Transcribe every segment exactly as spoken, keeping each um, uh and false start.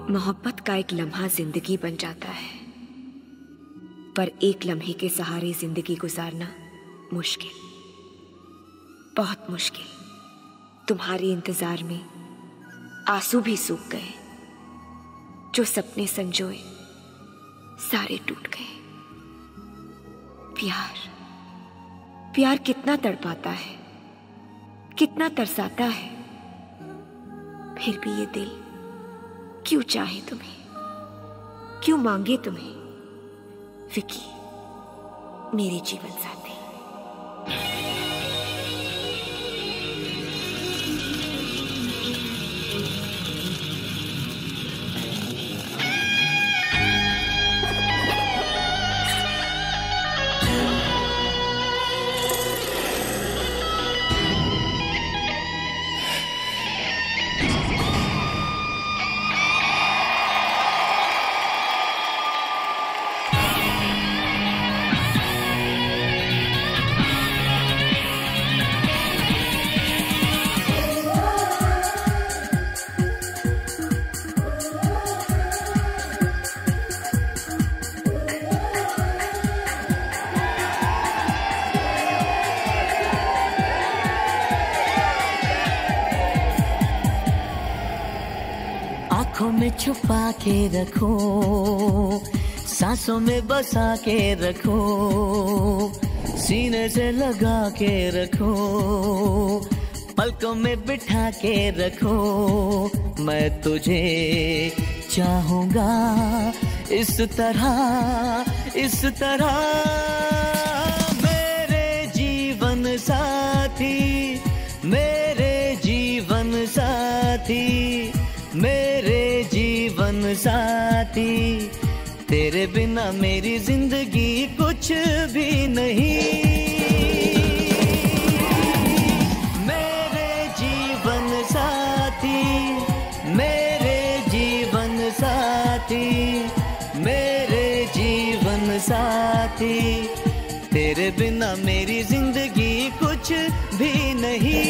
मोहब्बत का एक लम्हा जिंदगी बन जाता है, पर एक लम्हे के सहारे जिंदगी गुजारना मुश्किल, बहुत मुश्किल। तुम्हारे इंतजार में आंसू भी सूख गए, जो सपने संजोए सारे टूट गए। प्यार प्यार कितना तड़पाता है, कितना तरसाता है, फिर भी ये दिल क्यों चाहे तुम्हें, क्यों मांगे तुम्हें। विकी, मेरे जीवन साथी। आँखों में छुपा के रखो, सांसों में बसा के रखो, सीने से लगा के रखो, पलकों में बिठा के रखो। मैं तुझे चाहूंगा इस तरह, इस तरह। मेरे जीवन साथी, मेरे जीवन साथी, मेरे जीवन साथी। तेरे बिना मेरी जिंदगी कुछ भी नहीं। मेरे जीवन साथी, मेरे जीवन साथी, मेरे जीवन साथी। तेरे बिना मेरी जिंदगी कुछ भी नहीं।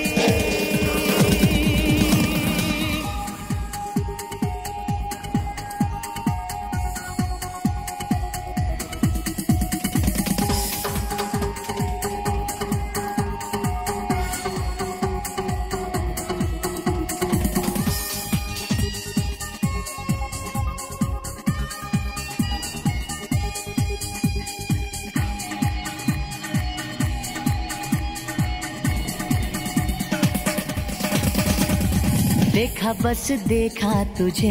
देखा बस देखा तुझे,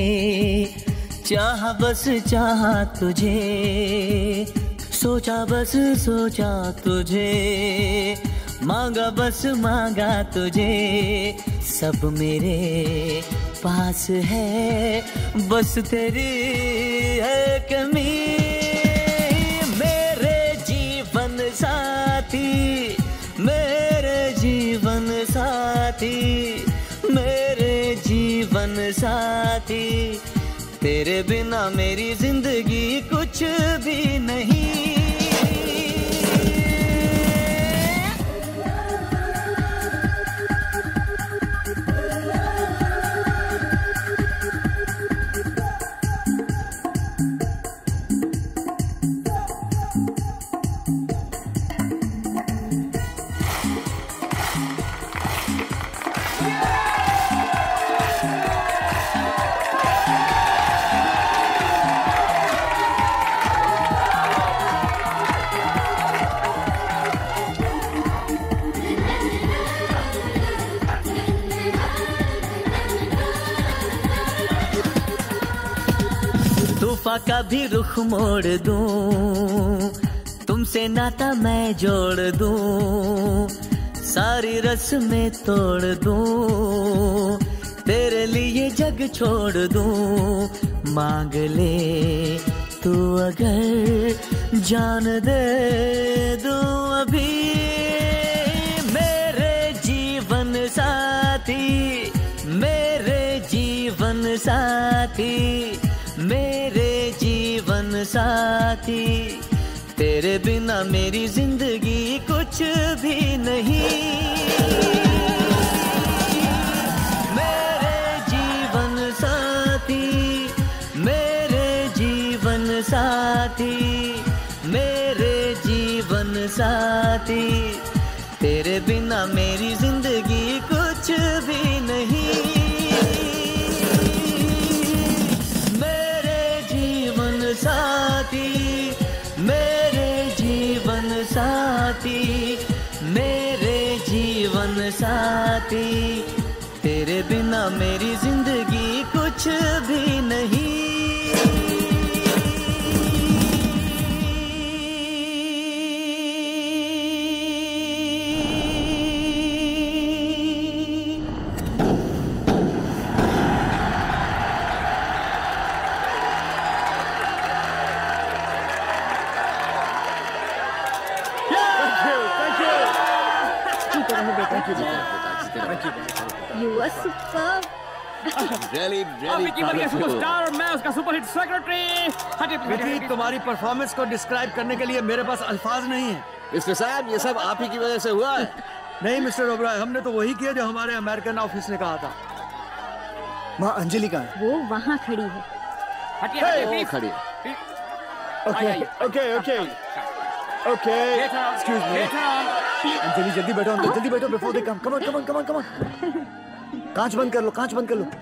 चाहा बस चाहा तुझे, सोचा बस सोचा तुझे, मांगा बस मांगा तुझे। सब मेरे पास है, बस तेरी है कमी। मेरे जीवन साथी, मेरे जीवन साथी, मेरे जीवन साथी। तेरे बिना मेरी जिंदगी कुछ भी नहीं। तूफा का भी रुख मोड़ दूं, तुमसे नाता मैं जोड़ दूं, सारी रस्में तोड़ दूं, तेरे लिए जग छोड़ दूं। मांग ले तू अगर जान दे दूं अभी। मेरे जीवन साथी, मेरे जीवन साथी, मेरे जीवन साथी। तेरे बिना मेरी जिंदगी कुछ भी नहीं। मेरे जीवन साथी। साथी, तेरे बिना मेरी जिंदगी कुछ भी नहीं। मेरे जीवन साथी, मेरे जीवन साथी, मेरे जीवन साथी, तेरे बिना मेरी जिंदगी कुछ भी नहीं। You were superb. Really, really Vicky बन गया सुपरस्टार और मैं उसका सुपरहिट सेक्रेटरी। विकी, तुम्हारी परफॉर्मेंस को डिस्क्राइब करने के लिए मेरे पास अल्फाज नहीं है। मिस्टर साहब, ये सब आप ही की वजह से हुआ है। नहीं मिस्टर ओबराय, हमने तो वही किया जो हमारे अमेरिकन ऑफिस ने कहा था। माँ अंजलि कहाँ है? वो वहाँ खड़ी है। हटिए हटिए वो प्लीज। खड़ी है। Okay okay okay okay excuse me. Anjali जल्दी बैठो अंदर, जल्दी बैठो before they come. Come on come on come on come on. कांच बंद कर लो, कांच बंद कर लो।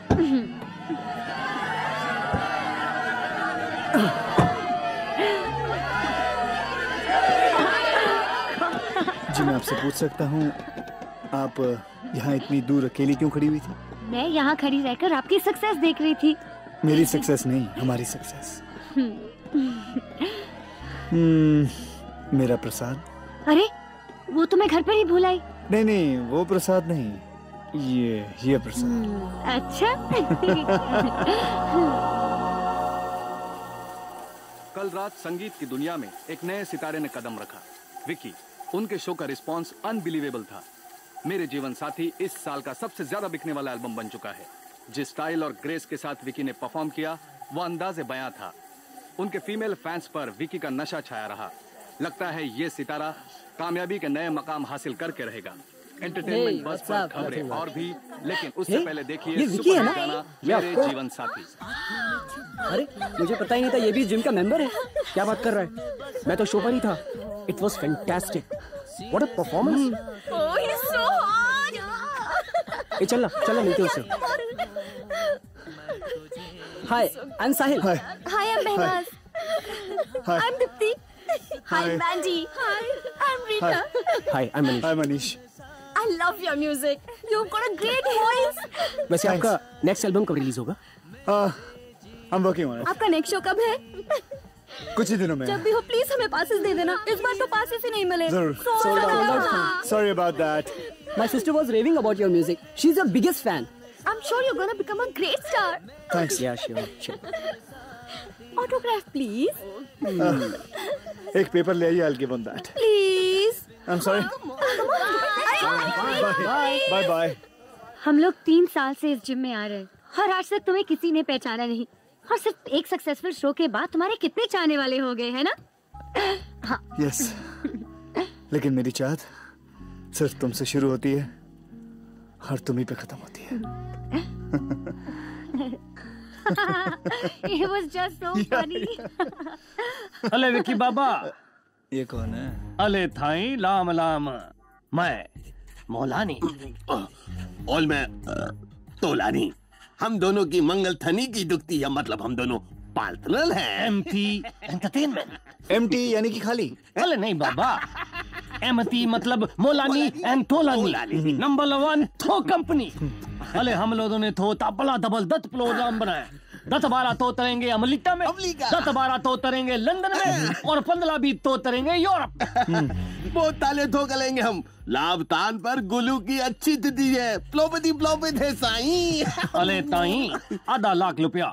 जी मैं आपसे पूछ सकता हूँ, आप यहाँ इतनी दूर अकेली क्यों खड़ी हुई थी? मैं यहाँ खड़ी रहकर आपकी सक्सेस देख रही थी। मेरी सक्सेस नहीं, हमारी सक्सेस। हम्म, मेरा प्रसाद। अरे वो तो मैं घर पर ही भूल आई। नहीं नहीं, वो प्रसाद नहीं, ये ये प्रसाद। अच्छा। कल रात संगीत की दुनिया में एक नए सितारे ने कदम रखा, विकी। उनके शो का रिस्पांस अनबिलीवेबल था। मेरे जीवन साथी इस साल का सबसे ज्यादा बिकने वाला एल्बम बन चुका है। जिस स्टाइल और ग्रेस के साथ विकी ने परफॉर्म किया, वो अंदाज़े बयां था। उनके फीमेल फैंस पर विकी का नशा छाया रहा। लगता है ये सितारा कामयाबी के नए मकाम हासिल करके रहेगा। एंटरटेनमेंट बस पर खबरें और भी, लेकिन उससे पहले देखिए सुपर गाना मेरे जीवन साथी। अरे मुझे पता ही नहीं था ये भी जिम का मेंबर है। क्या बात कर रहा है? मैं तो शो पर ही था। It was fantastic. What a performance. Oh, he's so hot. ए चलना चलना मिलते हैं उससे। Hi, I am Sahil. Hi Hi, I'm Mehnaz. Hi I'm Dipti. Hi, Hi. Mandy. Hi, I'm Rita. Hi, I am Manish. Hi Manish. I love your music. You've got a great voice. वैसे Thanks. आपका next album कब release होगा? I am working on it. आपका next show कब है? कुछ ही दिनों में। जब भी हो प्लीज हमें पासेस दे देना। इस बार तो पासेस ही नहीं मिले। जरूर। Sold out. Sorry about that. My sister was raving about your music. She's your biggest fan. I'm sure you're gonna become a great star. Thanks. Yeah, sure, sure. Autograph, please. एक paper ले आइए, I will give on that. Please. I am sorry. Bye bye. हम लोग तीन साल से इस gym में आ रहे हैं और आज तक तुम्हें किसी ने पहचाना नहीं। और सिर्फ एक सक्सेसफुल शो के बाद तुम्हारे कितने चाहने वाले हो गए हैं ना? यस, लेकिन मेरी चाहत सिर्फ तुमसे शुरू होती है और तुम ही पे खत्म होती है। It was just so funny. अले विकी बाबा। ये कौन है? अले थाई लाम लाम। मैं मौलानी। और मैं तोलानी। हम दोनों की मंगल थनी की दुखती है, मतलब हम दोनों पार्टनर हैं। MT entertainment. एम्प्टी यानी कि खाली? अले नहीं बाबा, एमटी मतलब Molani and Tolani. Number one थो कंपनी। अले हम लोगों ने थो तबला डबल दत्त प्रोग्राम बनाया। दस बारह तो तरेंगे अमेरिका में, दस बारह तो तरेंगे लंदन में और पंद्रह भी तो तरेंगे यूरोप। बहुत ताले ठोक लेंगे हम। लाभ तान पर गुलू की अच्छी तिथि है। प्लोपति प्लोपित है साईं। अले ताई आधा लाख रुपया।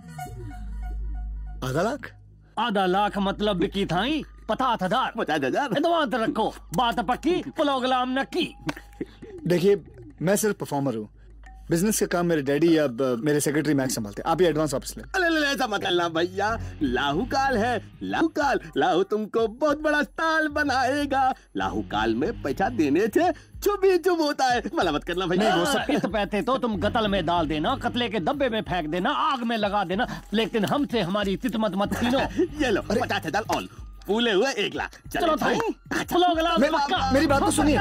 आधा लाख? आधा लाख मतलब बिकी थाई पचास हजार। पचास हजार एडवांस रखो, बात पक्की, प्रोग्राम नक्की। देखिए, मैं सिर्फ परफॉर्मर हूँ। बिजनेस का काम मेरे डैडी या ब- मेरे सेक्रेटरी मैक्स संभालते हैं। आप ये एडवांस वापस लें। अरे ले ऐसा मत करना भैया। लाहू काल है, लाहू काल। लाहू तुमको बहुत बड़ा स्टार बनाएगा। लाहू काल में पैसा देने से चुप ही चुप होता है। भला मत करना भैया। वो सब इस पैसे तो तुम गतल में डाल देना, कतले के डब्बे में फेंक देना, आग में लगा देना, लेकिन हमसे हमारी तितमत मत छीनो। ये लो पचास हजार ऑल फूले हुए एक लाख। चलो भाई, चलो गला मे, मेरी बात तो सुनिए।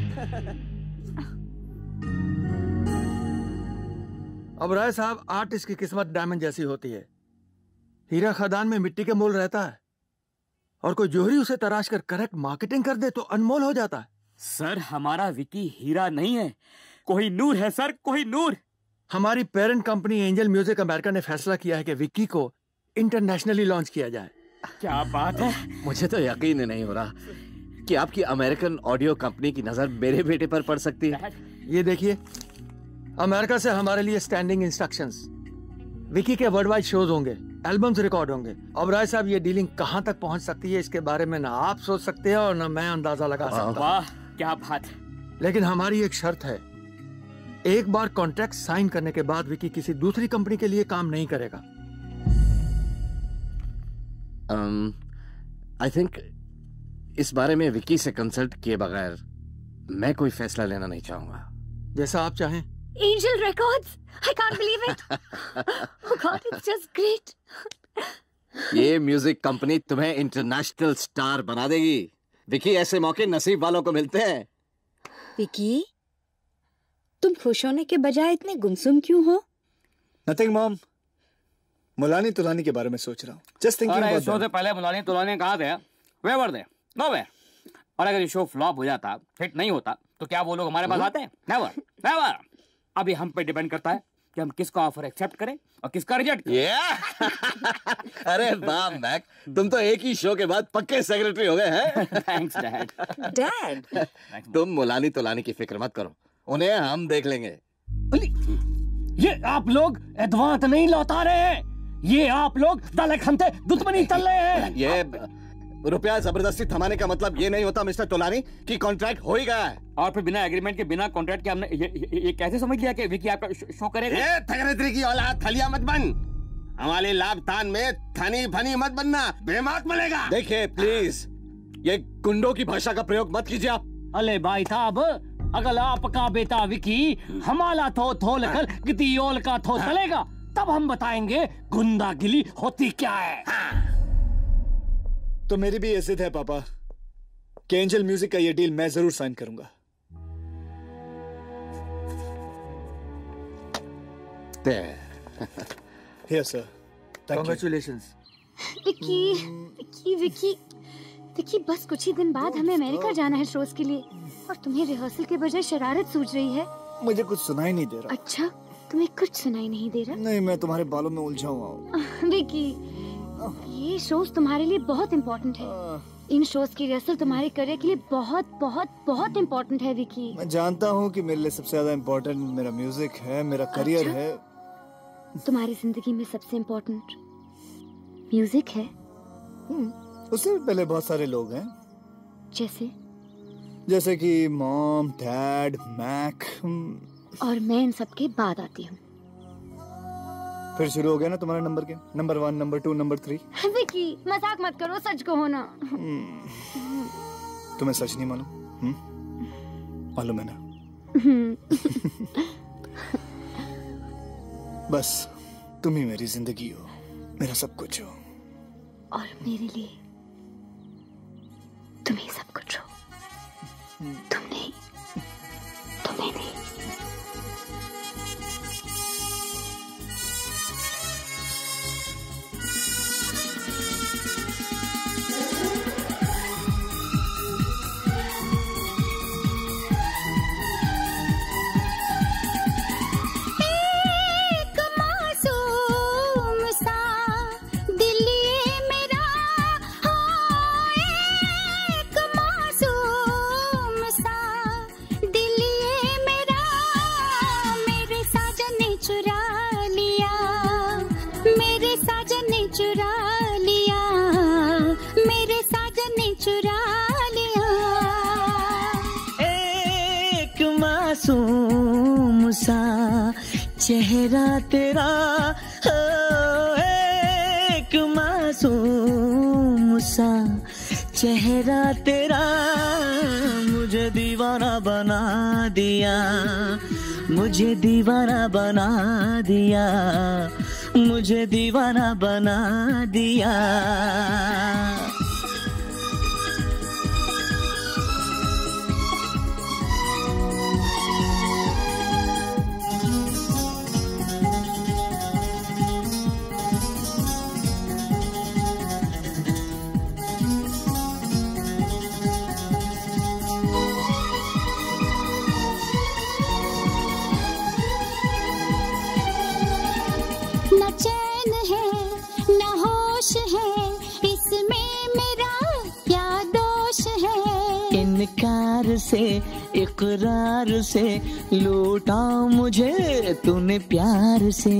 अब राय साहब, आर्टिस्ट की किस्मत डायमंड जैसी होती है। हीरा खदान में मिट्टी के मोल रहता है, और कोई जोहरी उसे तराश कर करेक्ट मार्केटिंग कर दे तो अनमोल हो जाता है। सर, हमारा विकी हीरा नहीं है, कोई नूर है सर, कोई नूर। हमारी parent company Angel music America ने फैसला किया है कि विक्की को इंटरनेशनली लॉन्च किया जाए। क्या बात है। मुझे तो यकीन नहीं हो रहा कि आपकी अमेरिकन ऑडियो कंपनी की नजर मेरे बेटे पर पड़ सकती है। ये देखिए, अमेरिका से हमारे लिए स्टैंडिंग इंस्ट्रक्शंस। विकी के वर्ल्ड वाइड शोज होंगे, एल्बम्स रिकॉर्ड होंगे। अब राय साहब, ये डीलिंग कहाँ तक पहुँच सकती है इसके बारे में ना आप सोच सकते हैं और ना मैं अंदाजा लगा सकता। वाह, क्या बात है। लेकिन हमारी एक शर्त है, एक बार कॉन्ट्रैक्ट साइन करने के बाद विकी किसी दूसरी कंपनी के लिए काम नहीं करेगा। आई um, थिंक इस बारे में विकी से कंसल्ट किए बगैर मैं कोई फैसला लेना नहीं चाहूंगा। जैसा आप चाहें। Angel records, I can't believe it. Oh God, it's just great. ये म्यूजिक कंपनी तुम्हें इंटरनेशनल स्टार बना देगी। विकी, ऐसे मौके नसीब वालों को मिलते हैं। विकी, तुम खुश होने के बजाय इतने गुमसुम क्यों हो? Nothing, mom. मुलानी तुलानी के बारे में सोच रहा हूँ। Just thinking about शो से पहले मुलानी तुलानी कहा थे, वेवर दे, नो वे। और अगर ये शो फ्लॉप हो जाता, हिट नहीं होता, तो क्या वो लोग हमारे पास आते हैं? Never, never. अभी हम पे डिपेंड करता है कि हम किसका ऑफर एक्सेप्ट करें और किसका रिजेक्ट करें। yeah. अरे वाह मैक, तुम तो एक ही शो के बाद पक्के सेक्रेटरी हो गए हैं। Thanks dad. डैड, तुम मुलानी तुलानी की फिक्र मत करो, उन्हें हम देख लेंगे। ये आप लोग एडवांस नहीं लौटा रहे हैं, ये आप लोग दलक हमते दुश्मनी चल रहे हैं। ये रुपया जबरदस्ती थमाने का मतलब ये नहीं होता मिस्टर तुलानी कि कॉन्ट्रैक्ट हो ही गया है। और फिर बिना एग्रीमेंट के, बिना कॉन्ट्रैक्ट के हमने ये, ये, ये कैसे समझ लिया कि विकी आपका शो करेगा? ये थगरेत्री की औलाद थलिया मत बन। हमारे लाभ तान में थनी फनी मत बनना, बेमाक मिलेगा। देखिए प्लीज, ये गुंडों की भाषा का प्रयोग मत कीजिए आप। अले भाई साहब, अगर आपका बेटा विकी हमारा थो थो लखल गिदियोल का थो चलेगा, तब हम बताएंगे गुंडागिरी होती क्या है। तो मेरी भी ये जिद है पापा कि एंजल म्यूजिक का ये डील मैं जरूर साइन करूंगा। Yes sir. Congratulations. Vicky, Vicky, Vicky, Vicky, बस कुछ ही दिन बाद हमें अमेरिका जाना है शोज के लिए, और तुम्हें रिहर्सल के बजाय शरारत सूझ रही है। मुझे कुछ सुनाई नहीं दे रहा। अच्छा, तुम्हें कुछ सुनाई नहीं दे रहा? नहीं, मैं तुम्हारे बालों में उलझा हुआ हूँ। विकी, ये शोज तुम्हारे लिए बहुत इम्पोर्टेंट है। इन शोज की रिहर्सल तुम्हारे करियर के लिए बहुत बहुत बहुत इम्पोर्टेंट है विकी। मैं जानता हूँ कि मेरे लिए सबसे ज्यादा इम्पोर्टेंट मेरा म्यूजिक है, मेरा करियर अच्छा? है। तुम्हारी जिंदगी में सबसे इम्पोर्टेंट म्यूजिक है? उससे भी पहले बहुत सारे लोग हैं। जैसे? जैसे कि मॉम, डैड, मैक। और मैं इन सब के बाद आती हूँ। फिर शुरू हो गया ना तुम्हारे नंबर के, number one, number two, number three. Vicky, मजाक मत करो, सच कहो ना। तुम्हें सच नहीं मालूम? मालूम है ना? बस तुम ही मेरी जिंदगी हो, मेरा सब कुछ हो। और मेरे लिए तुम ही सब कुछ हो। तुम नहीं, तुम्हें नहीं। चेहरा तेरा हो, एक मासूम सा चेहरा तेरा मुझे दीवाना बना दिया, मुझे दीवाना बना दिया, मुझे दीवाना बना दिया। इनकार से इकरार से लूटा मुझे तूने प्यार से।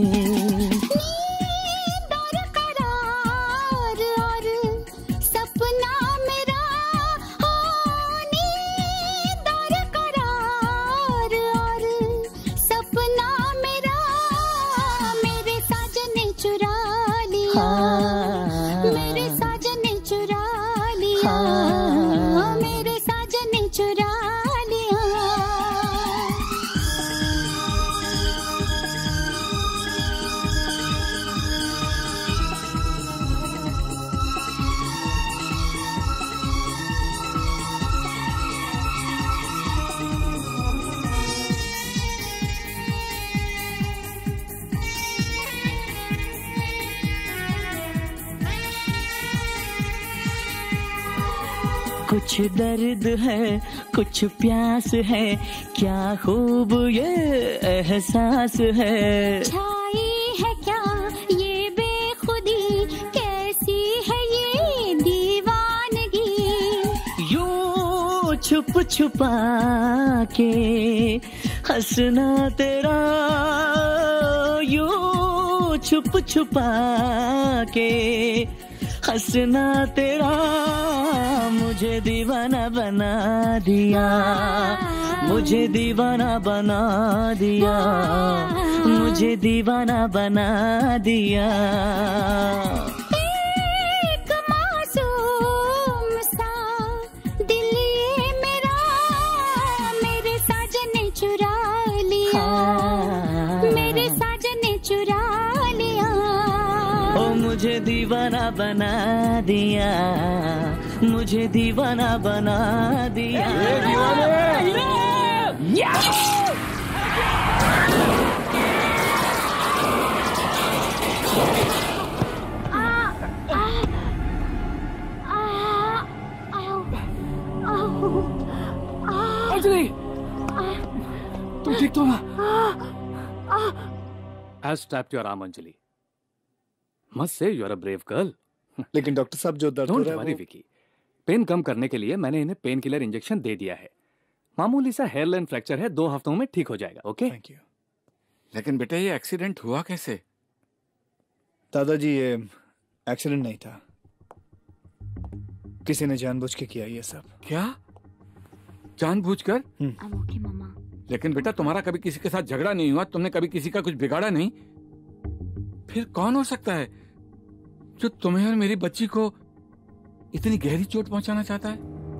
कुछ दर्द है कुछ प्यास है, क्या खूब ये एहसास है। छाई है क्या ये बेखुदी, कैसी है ये दीवानगी। यूं छुप छुपा के हंसना तेरा, यूं छुप छुपा के हंसना तेरा मुझे दीवाना बना दिया, मुझे दीवाना बना दिया, मुझे दीवाना बना दिया। एक मासूम सा दिल ये मेरा, मेरे साजन ने चुरा लिया, मेरे साजन ने चुरा लिया। ओ मुझे दीवाना बना दिया, मुझे दीवाना बना दिया। अंजलि, तुम ठीक तो ना? Has tapped your arm, Anjali. Must say you are a brave girl। लेकिन डॉक्टर साहब जो दर्द हो रहा है वो... विकी, पेन कम करने के लिए मैंने इन्हें पेन किलर इंजेक्शन दे दिया है। मामूली सा हेयरलाइन फ्रैक्चर है, दो हफ्तों में ठीक हो जाएगा। Okay thank you. लेकिन बेटा ये एक्सीडेंट हुआ कैसे? दादाजी ये एक्सीडेंट नहीं था, किसी ने जानबूझ के किया ये सब। क्या जानबूझकर? ओके मामा। लेकिन बेटा तुम्हारा कभी किसी के साथ झगड़ा नहीं हुआ, तुमने कभी किसी का कुछ बिगाड़ा नहीं, फिर कौन हो सकता है जो तुम्हें और मेरी बच्ची को इतनी गहरी चोट पहुंचाना चाहता है?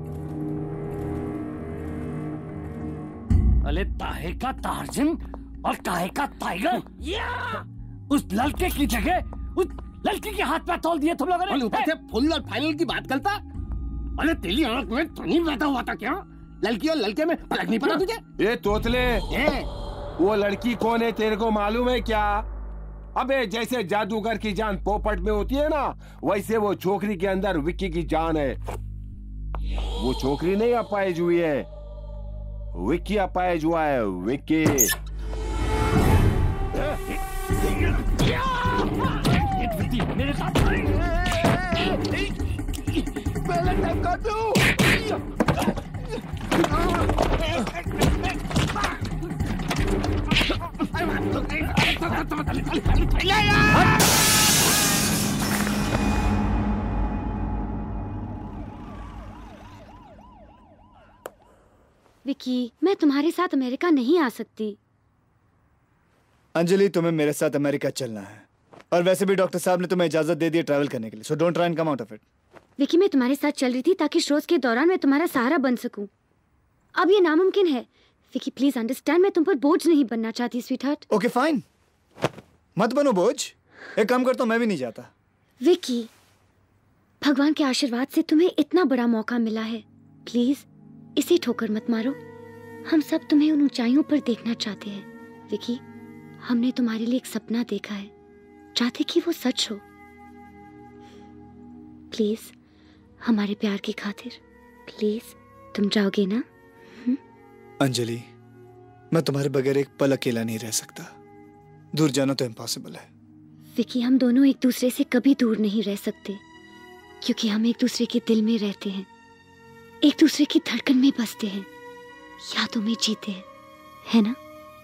अरे ताहे का टार्जन और ताहे का टाइगर, उस लड़के की जगह उस लड़की के हाथ पे तोल दिए तुम लोगों ने। ऊपर से फुल और फाइनल की बात करता। अरे तेरी आंख में तो नहीं बैठा हुआ था क्या? लड़की और लड़के में फर्क नहीं पड़ा तुझे? ये तोतले, ये वो लड़की कौन है तेरे को मालूम है क्या? अबे जैसे जादूगर की जान पोपट में होती है ना, वैसे वो छोकरी के अंदर विक्की की जान है। वो छोकरी नहीं अपाइज हुई है, विक्की अपाइज हुआ है। विक्की मेरे साथ पहले टाइम काट दो। विकी, मैं तुम्हारे साथ अमेरिका नहीं आ सकती। अंजलि, तुम्हें मेरे साथ अमेरिका चलना है, और वैसे भी डॉक्टर साहब ने तुम्हें इजाजत दे दी ट्रैवल करने के लिए, so don't try and come out of it. Vicky, मैं तुम्हारे साथ चल रही थी ताकि शोज के दौरान मैं तुम्हारा सहारा बन सकूं। अब ये नामुमकिन है। विकी प्लीज अंडरस्टैंड, मैं तुम पर बोझ नहीं बनना चाहती स्वीटहार्ट। ओके फाइन, मत बनो बोझ। एक काम करता हूं, मैं भी नहीं जाता। विकी, भगवान के आशीर्वाद से तुम्हें इतना बड़ा मौका मिला है, प्लीज इसे ठोकर मत मारो। हम सब तुम्हें उन ऊंचाइयों पर देखना चाहते हैं। विकी, हमने तुम्हारे लिए एक सपना देखा है, चाहते कि वो सच हो। प्लीज हमारे प्यार की खातिर, प्लीज तुम जाओगे ना? हुँ? अंजलि, मैं तुम्हारे बगैर एक पल अकेला नहीं रह सकता। दूर जाना तो इम्पॉसिबल है। विकी, हम दोनों एक दूसरे से कभी दूर नहीं रह सकते, क्योंकि हम एक दूसरे के दिल में रहते हैं। एक दूसरे की धड़कन में बसते हैं, यादों में जीते हैं, है ना?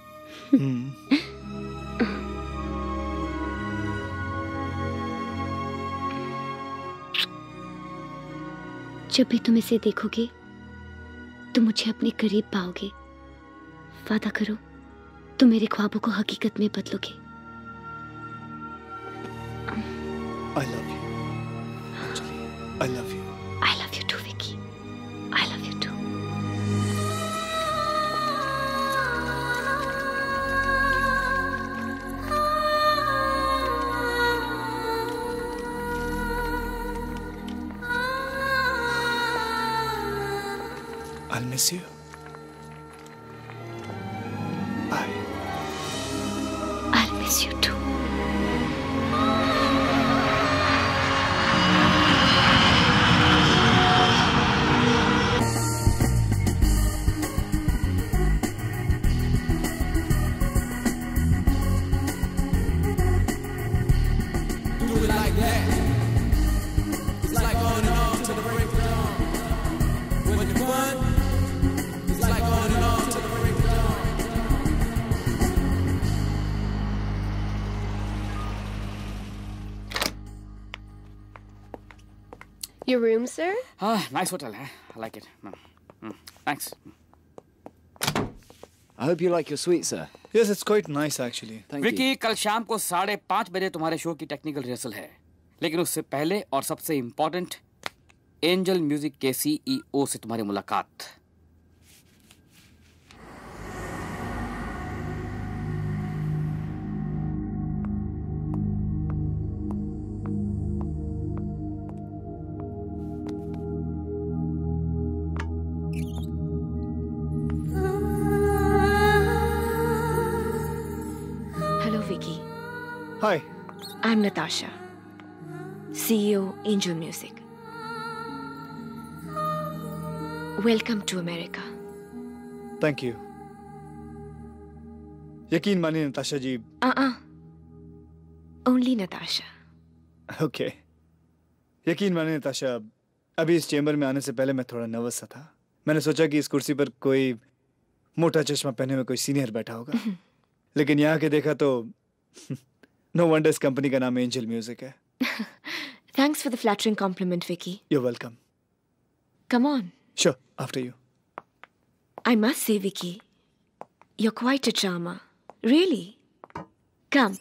जब भी तुम इसे देखोगे तो मुझे अपने करीब पाओगे। वादा करो तुम मेरे ख्वाबों को हकीकत में बदलोगे। I love you. I love you. I love you too, Vicky. I love you too. I'll miss you. Bye. I'll miss you too. Your room, sir? Ah, nice hotel, eh? I like it. Mm. Mm. Thanks. I hope you like your suite, sir. Yes, it's quite nice actually. Thank Vicky, you. कल शाम को साढ़े पाँच बजे तुम्हारे show की technical rehearsal है, लेकिन उससे पहले और सबसे इम्पोर्टेंट, एंजल म्यूजिक के सीईओ से तुम्हारी मुलाकात। Hi. I'm Natasha, C E O, Angel Music. Welcome to America. Thank you. यकीन मानिए नताशा जी। Uh-uh. Only Natasha. Okay. यकीन मानिए नताशा, अभी इस चेम्बर में आने से पहले मैं थोड़ा नर्वस सा था। मैंने सोचा कि इस कुर्सी पर कोई मोटा चश्मा पहने हुए कोई सीनियर बैठा होगा, लेकिन यहाँ के देखा तो No wonder इस कंपनी का नाम एंजल म्यूजिक है। Thanks for the flattering compliment, Vicky. You're welcome. Come on. Sure, after you. I must say, Vicky, you're quite a charmer. Really. Come.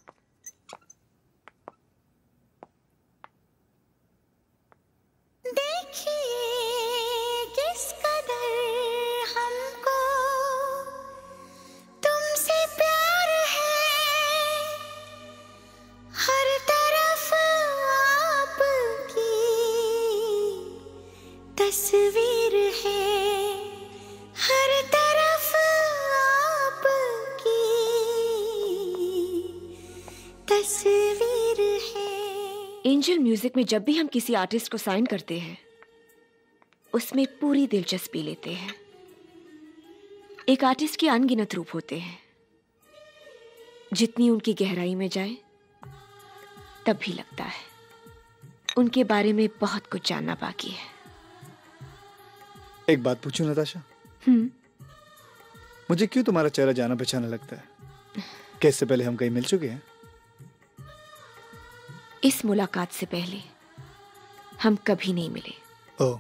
तस्वीर है हर तरफ आपकी तस्वीर है। एंजल म्यूजिक में जब भी हम किसी आर्टिस्ट को साइन करते हैं, उसमें पूरी दिलचस्पी लेते हैं। एक आर्टिस्ट के अनगिनत रूप होते हैं, जितनी उनकी गहराई में जाए तब भी लगता है उनके बारे में बहुत कुछ जानना बाकी है। एक बात पूछूं नताशा? हम्म। मुझे क्यों तुम्हारा चेहरा जाना पहचाना लगता है? क्या इससे पहले हम कहीं मिल चुके हैं? इस मुलाकात से पहले हम कभी नहीं मिले। ओह,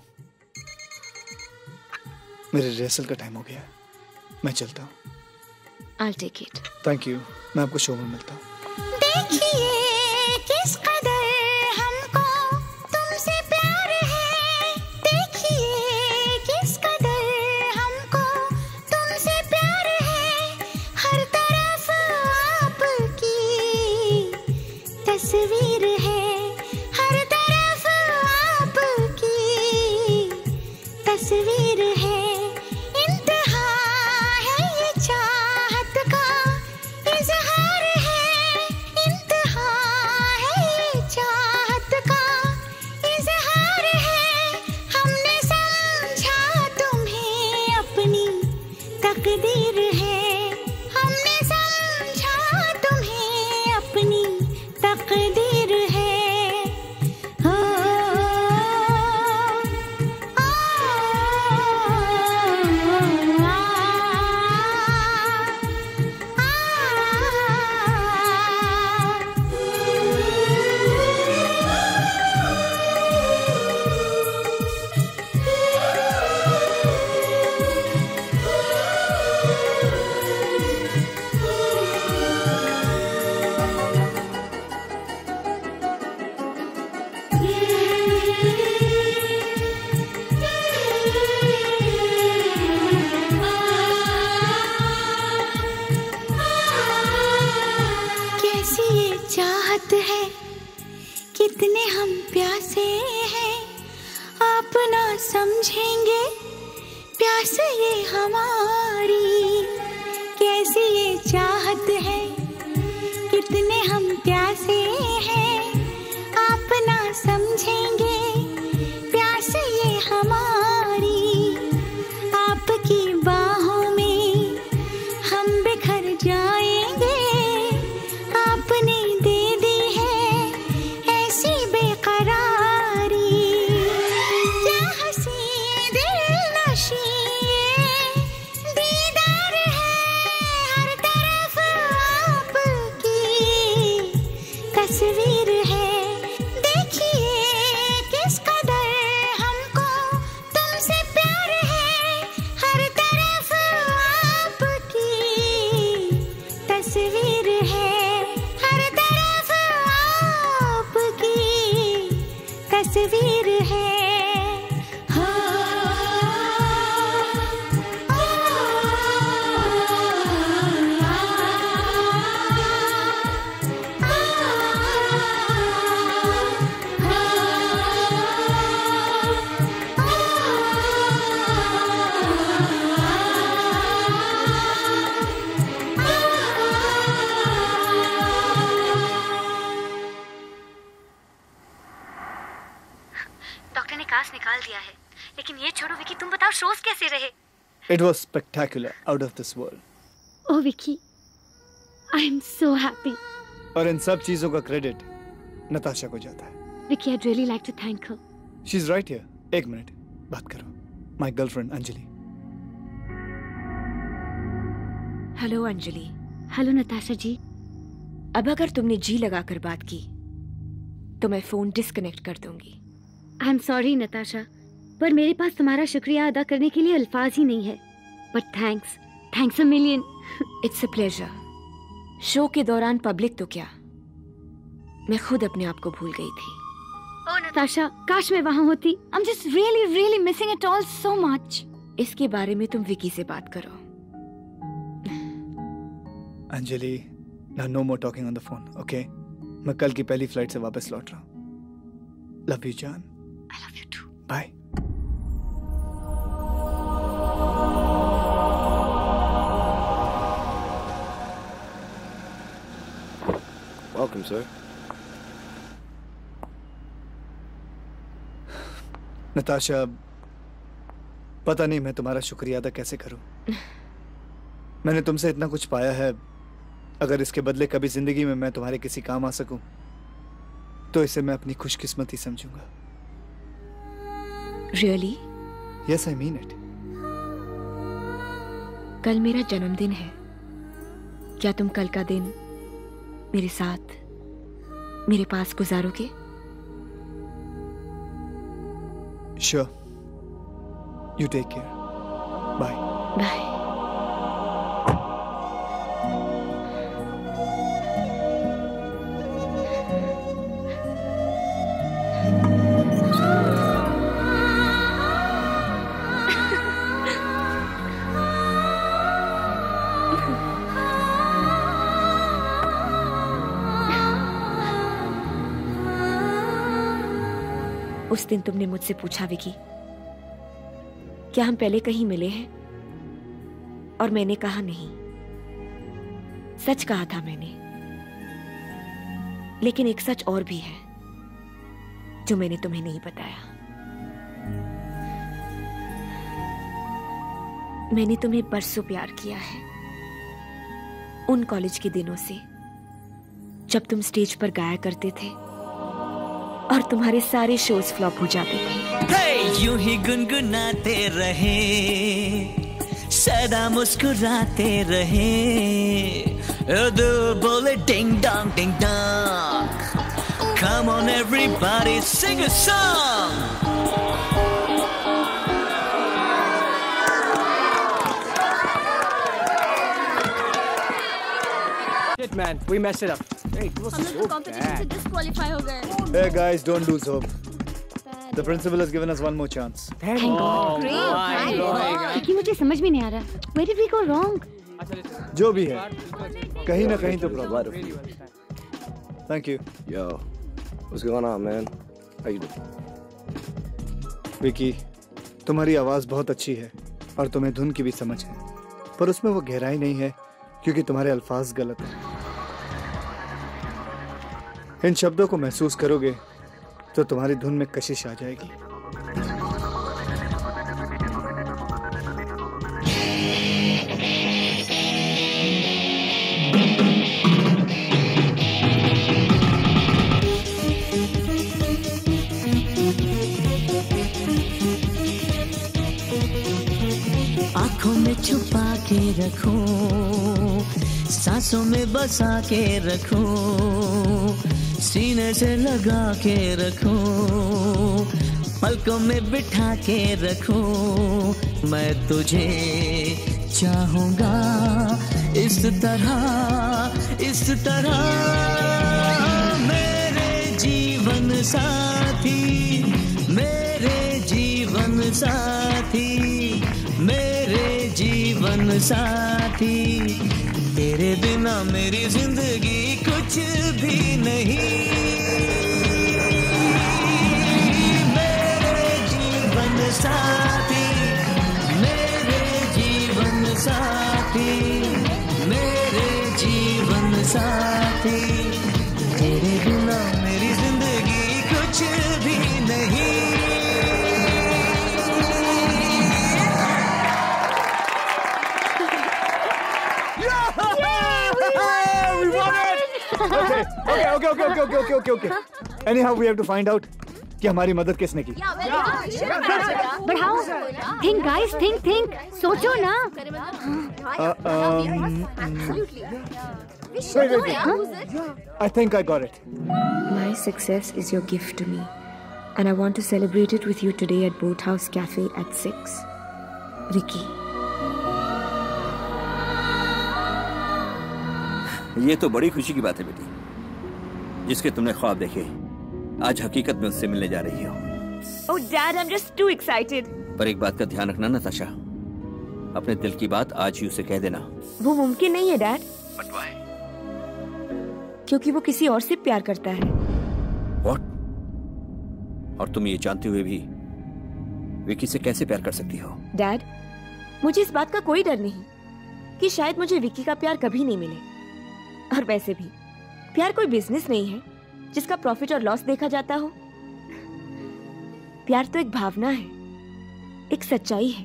मेरे रिहर्सल का टाइम हो गया है, मैं चलता हूँ। I'll take it. Thank you, मैं आपको शो में मिलता हूँ। देखिए किस कदर हमको तुमसे प्यार है, देखिए किस कदर हमको तुमसे प्यार है, हर तरफ आपकी तस्वीर है, हर तरफ आपकी तस्वीर है। इंतहा है ये चाहत का इजहार है, इंतहा है ये चाहत का इजहार है। हमने समझा तुम्हें अपनी तकदीर है, हमने समझा तुम्हें अपनी तकदीर है। ओ, ओ, ओ, चाहत है, कितने हम प्यासे हैं, आप ना समझेंगे प्यास ये हमारी, कैसी ये चाहत है, कितने हम प्यासे हैं, आप ना समझेंगे प्यास ये हमारी, आपकी बाहों में हम बिखर जाएंगे, आपने दे दी है ऐसी बेकरारी, क्या हंसी दिलनशी ये दीदार है, हर तरफ आपकी तस्वीर है, देखिए किस कदर हमको तुमसे प्यार है, हर तरफ आपकी तस्वीर है, हर तरफ आपकी तस्वीर है। डॉक्टर ने कास्ट निकाल दिया है, लेकिन ये छोड़ो विकी, तुम बताओ शोज कैसे रहे? It was spectacular, out of this world. Oh Vicky, I am so happy. और इन सब चीजों का क्रेडिट नताशा को जाता है। Vicky, I'd really like to thank her. She's right here. एक मिनट, बात करो। My girlfriend Anjali. Hello Anjali. Hello Natasha ji. अब अगर तुमने जी लगाकर बात की तो मैं फोन डिस्कनेक्ट कर दूंगी। आई एम सॉरी नताशा, पर मेरे पास तुम्हारा शुक्रिया अदा करने के लिए अल्फाज ही नहीं है। But thanks, thanks a million. It's a pleasure. Show के दौरान पब्लिक तो क्या, मैं खुद अपने आप को भूल गई थी। ओह नताशा, काश मैं वहां होती। I am just really really missing it all so much. इसके बारे में तुम विकी से बात करो। Anjali, now no more talking on the phone, okay? मैं कल की पहली फ्लाइट से वापस लौट रहा हूँ। Love you, जान। I love you too. Bye. Welcome, sir. Natasha, पता नहीं मैं तुम्हारा शुक्रिया अदा कैसे करूं। मैंने तुमसे इतना कुछ पाया है, अगर इसके बदले कभी जिंदगी में मैं तुम्हारे किसी काम आ सकूं तो इसे मैं अपनी खुशकिस्मती समझूंगा। Really? Yes, I mean it. कल मेरा जन्मदिन है, क्या तुम कल का दिन मेरे साथ मेरे पास गुजारोगे? Sure. You take care. Bye. Bye. उस दिन तुमने मुझसे पूछा विकी, क्या हम पहले कहीं मिले हैं? और मैंने कहा नहीं। सच कहा था मैंने, लेकिन एक सच और भी है जो मैंने तुम्हें नहीं बताया। मैंने तुम्हें बरसों प्यार किया है, उन कॉलेज के दिनों से जब तुम स्टेज पर गाया करते थे और तुम्हारे सारे शोज फ्लॉप हो जाते थे। hey, यूं ही गुनगुनाते रहे, सदा मुस्कुराते रहे, दिल बोले ding dong ding dong. Come on everybody, sing a song. Shit man, we messed it up. Hey, it was so bad. Disqualify हो गए। Hey guys, don't lose hope. The principal has given us one more chance. Thank God. Great. लेकिन मुझे समझ में नहीं आ रहा। Where did we go wrong? जो भी है, कहीं ना कहीं तो problem. Thank you. Yo, what's going on, man? How you doing? Vicky, तुम्हारी आवाज बहुत अच्छी है और तुम्हें धुन की भी समझ है, पर उसमें वो गहराई नहीं है क्योंकि तुम्हारे अल्फाज गलत हैं। इन शब्दों को महसूस करोगे तो तुम्हारी धुन में कशिश आ जाएगी। आंखों में छुपा के रखूं, सांसों में बसा के रखूं, सीने से लगा के रखूं, पलकों में बिठा के रखूं। मैं तुझे चाहूंगा इस तरह, इस तरह मेरे जीवन साथी, मेरे जीवन साथी, मेरे जीवन साथी। तेरे बिना मेरी जिंदगी कुछ भी नहीं, मेरे जीवन साथी, मेरे जीवन साथी, मेरे जीवन साथी। तेरे बिना मेरी जिंदगी कुछ भी नहीं। Okay, okay, okay, okay, okay, okay, okay, okay. Anyhow, we have to find out कि हमारी मदद किसने की। बढ़ाओ, think guys, think, think, सोचो ना। Uh, um, wait, wait, wait. I think I got it. My success is your gift to me, and I want to celebrate it with you today at Boathouse Cafe at six. Vicky. ये तो बड़ी खुशी की बात है बेटी, जिसके तुमने ख्वाब देखे आज हकीकत में उससे मिलने जा रही हो। Oh, Dad, I'm just too excited. पर एक बात का ध्यान रखना नताशा, अपने दिल की बात आज ही उसे कह देना। वो मुमकिन नहीं है, डैड। But why? क्योंकि वो किसी और से प्यार करता है। What? और तुम ये जानते हुए भी विकी से कैसे प्यार कर सकती हो? डैड, मुझे इस बात का कोई डर नहीं कि शायद मुझे विकी का प्यार कभी नहीं मिले। और वैसे भी प्यार कोई बिजनेस नहीं है जिसका प्रॉफिट और लॉस देखा जाता हो। प्यार तो एक भावना है, एक सच्चाई है।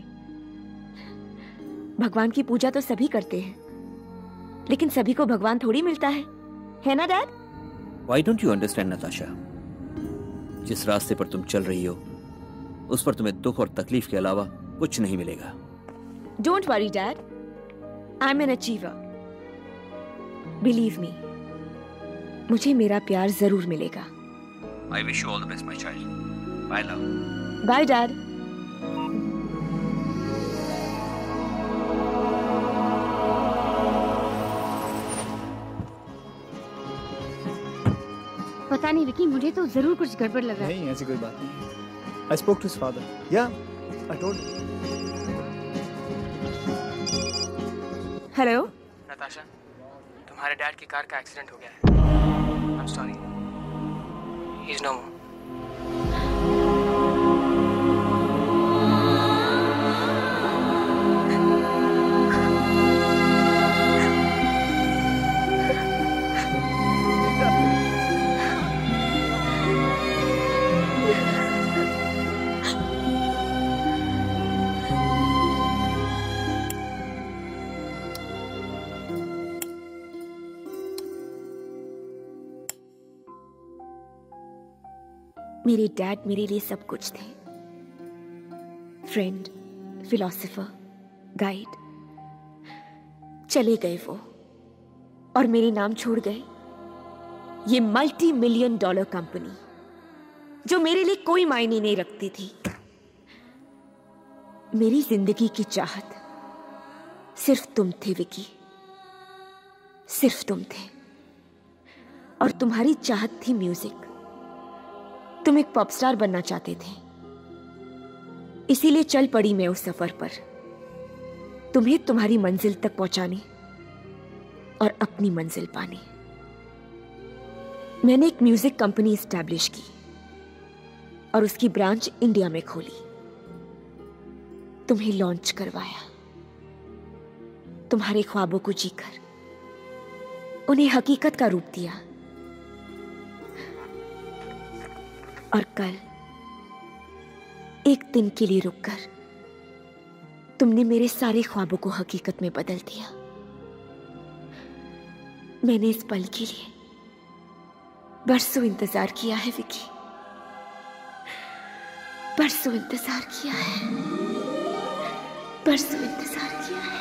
भगवान की पूजा तो सभी करते हैं, लेकिन सभी को भगवान थोड़ी मिलता है, है ना dad? Why don't you understand, Natasha? जिस रास्ते पर तुम चल रही हो उस पर तुम्हें दुख और तकलीफ के अलावा कुछ नहीं मिलेगा। Don't worry, Dad. I'm an achiever. Believe me, मुझे मेरा प्यार जरूर मिलेगा। I wish you all the best, my child. Bye, love. Bye, Dad. पता नहीं विकी, मुझे तो जरूर कुछ गड़बड़ लग रहा है। नहीं, ऐसी कोई बात नहीं। I spoke to his father. Yeah, I told him. Hello Natasha, तुम्हारे डैड की कार का एक्सीडेंट हो गया है। I'm sorry. He's no more. मेरे डैड मेरे लिए सब कुछ थे। Friend, philosopher, guide. चले गए वो और मेरे नाम छोड़ गए ये मल्टी मिलियन डॉलर कंपनी जो मेरे लिए कोई मायने नहीं रखती थी। मेरी जिंदगी की चाहत सिर्फ तुम थे विकी, सिर्फ तुम थे। और तुम्हारी चाहत थी म्यूजिक। तुम एक पॉप स्टार बनना चाहते थे, इसीलिए चल पड़ी मैं उस सफर पर, तुम्हें तुम्हारी मंजिल तक पहुंचाने और अपनी मंजिल पाने। मैंने एक म्यूजिक कंपनी इस्टेब्लिश की और उसकी ब्रांच इंडिया में खोली। तुम्हें लॉन्च करवाया, तुम्हारे ख्वाबों को जीकर उन्हें हकीकत का रूप दिया। और कल एक दिन के लिए रुककर तुमने मेरे सारे ख्वाबों को हकीकत में बदल दिया। मैंने इस पल के लिए बरसों इंतजार किया है विकी, बरसों इंतजार किया है, बरसों इंतजार किया है।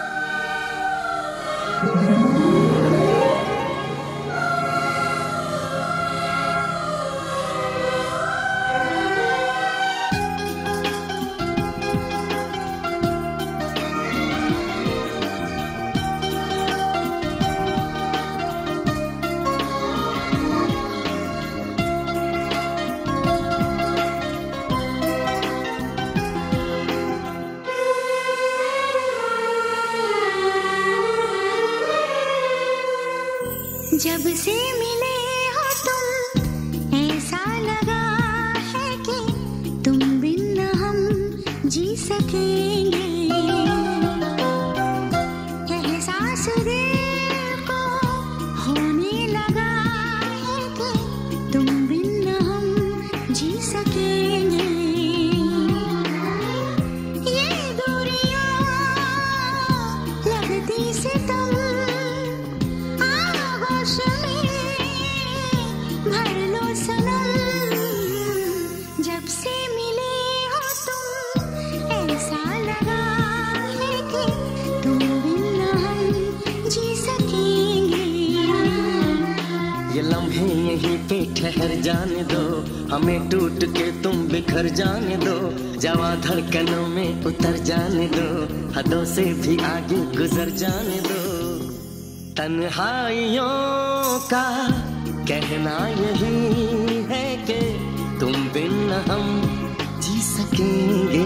जब से मिले हो तुम ऐसा लगा है कि तुम बिन न हम जी सकेंगे। एहसास दिल को होने लगा है कि तुम बिन न हम जी सकेंगे। ये दूरियां लगती सितम भर लो सनम। जब से मिले हो तुम ऐसा लगा है कि तुम बिन न हम जी सकेंगे। ये लम्हे यहीं पे ठहर जाने दो, हमें टूट के तुम बिखर जाने दो। जवां धड़कनों में उतर जाने दो, हदों से भी आगे गुजर जाने दो। तन्हाइयों का कहना यही है कि तुम बिन न हम जी सकेंगे।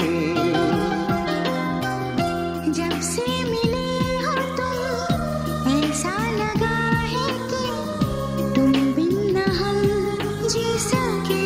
जब से मिले हो तुम ऐसा लगा है कि तुम बिन न हम जी सकेंगे।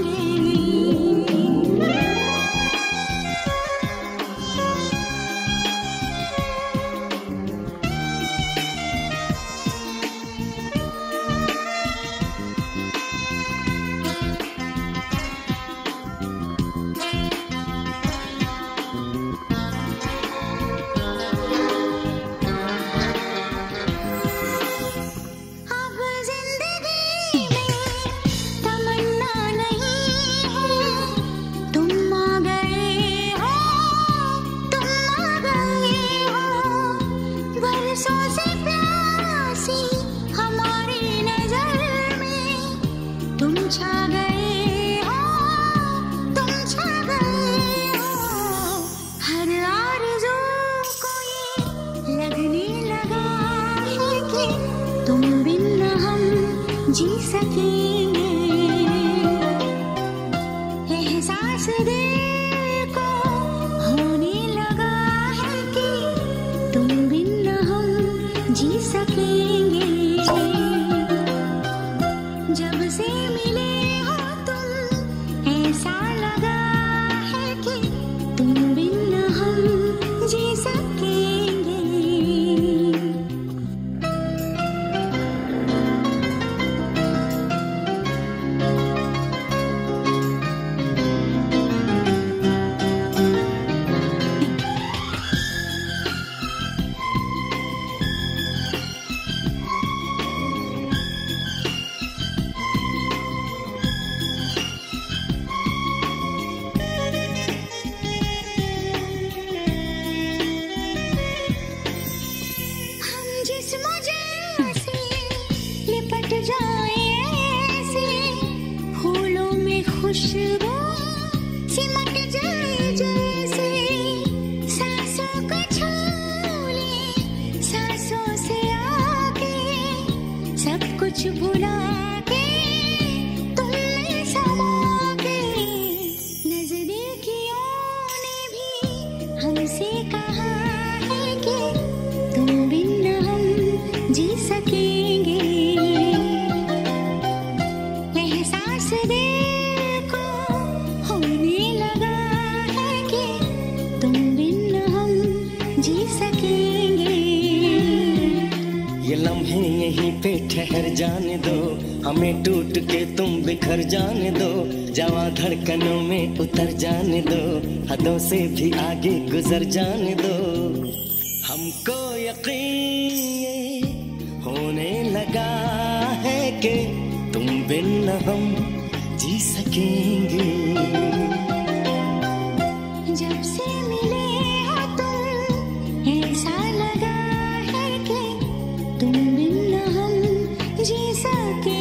जी सकेंगे। एहसास दिल को होने लगा है कि तुम बिन न हम जी सकेंगे। जब से मिले हो तुम ऐसा लगा है कि तुम बिन न हम जी सकेंगे। खुशबू सिमट जाए जैसे सांसों को छू ले, सांसों से आके सब कुछ भुला के तुम में समा के। नजदीकियों ने भी हमसे कहा है कि तुम बिन न हम जी सकेंगे। पे ठहर जाने दो, हमें टूट के तुम बिखर जाने दो, जवां धड़कनों में उतर जाने दो, हदों से भी आगे गुजर जाने दो। हमको यकीन होने लगा है कि तुम बिन न हम जी सकेंगे। जब से मिले हो तुम ऐसा लगा है कि तुम बिन न हम जी सकेंगे।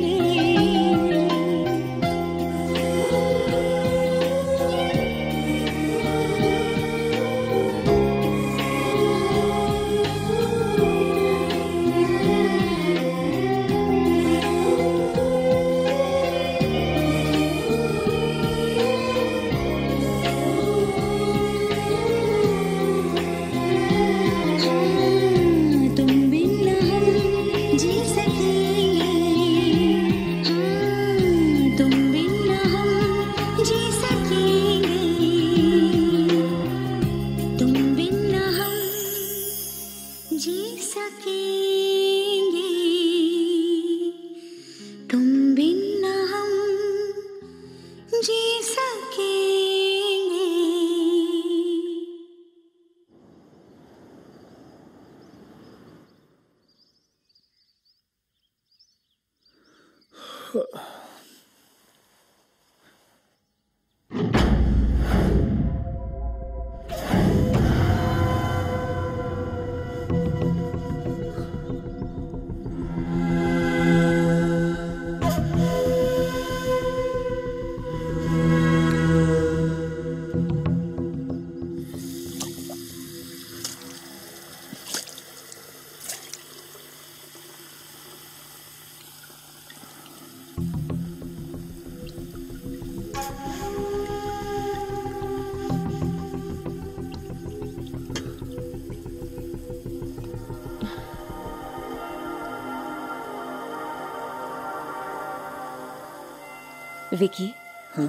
विकी, हाँ?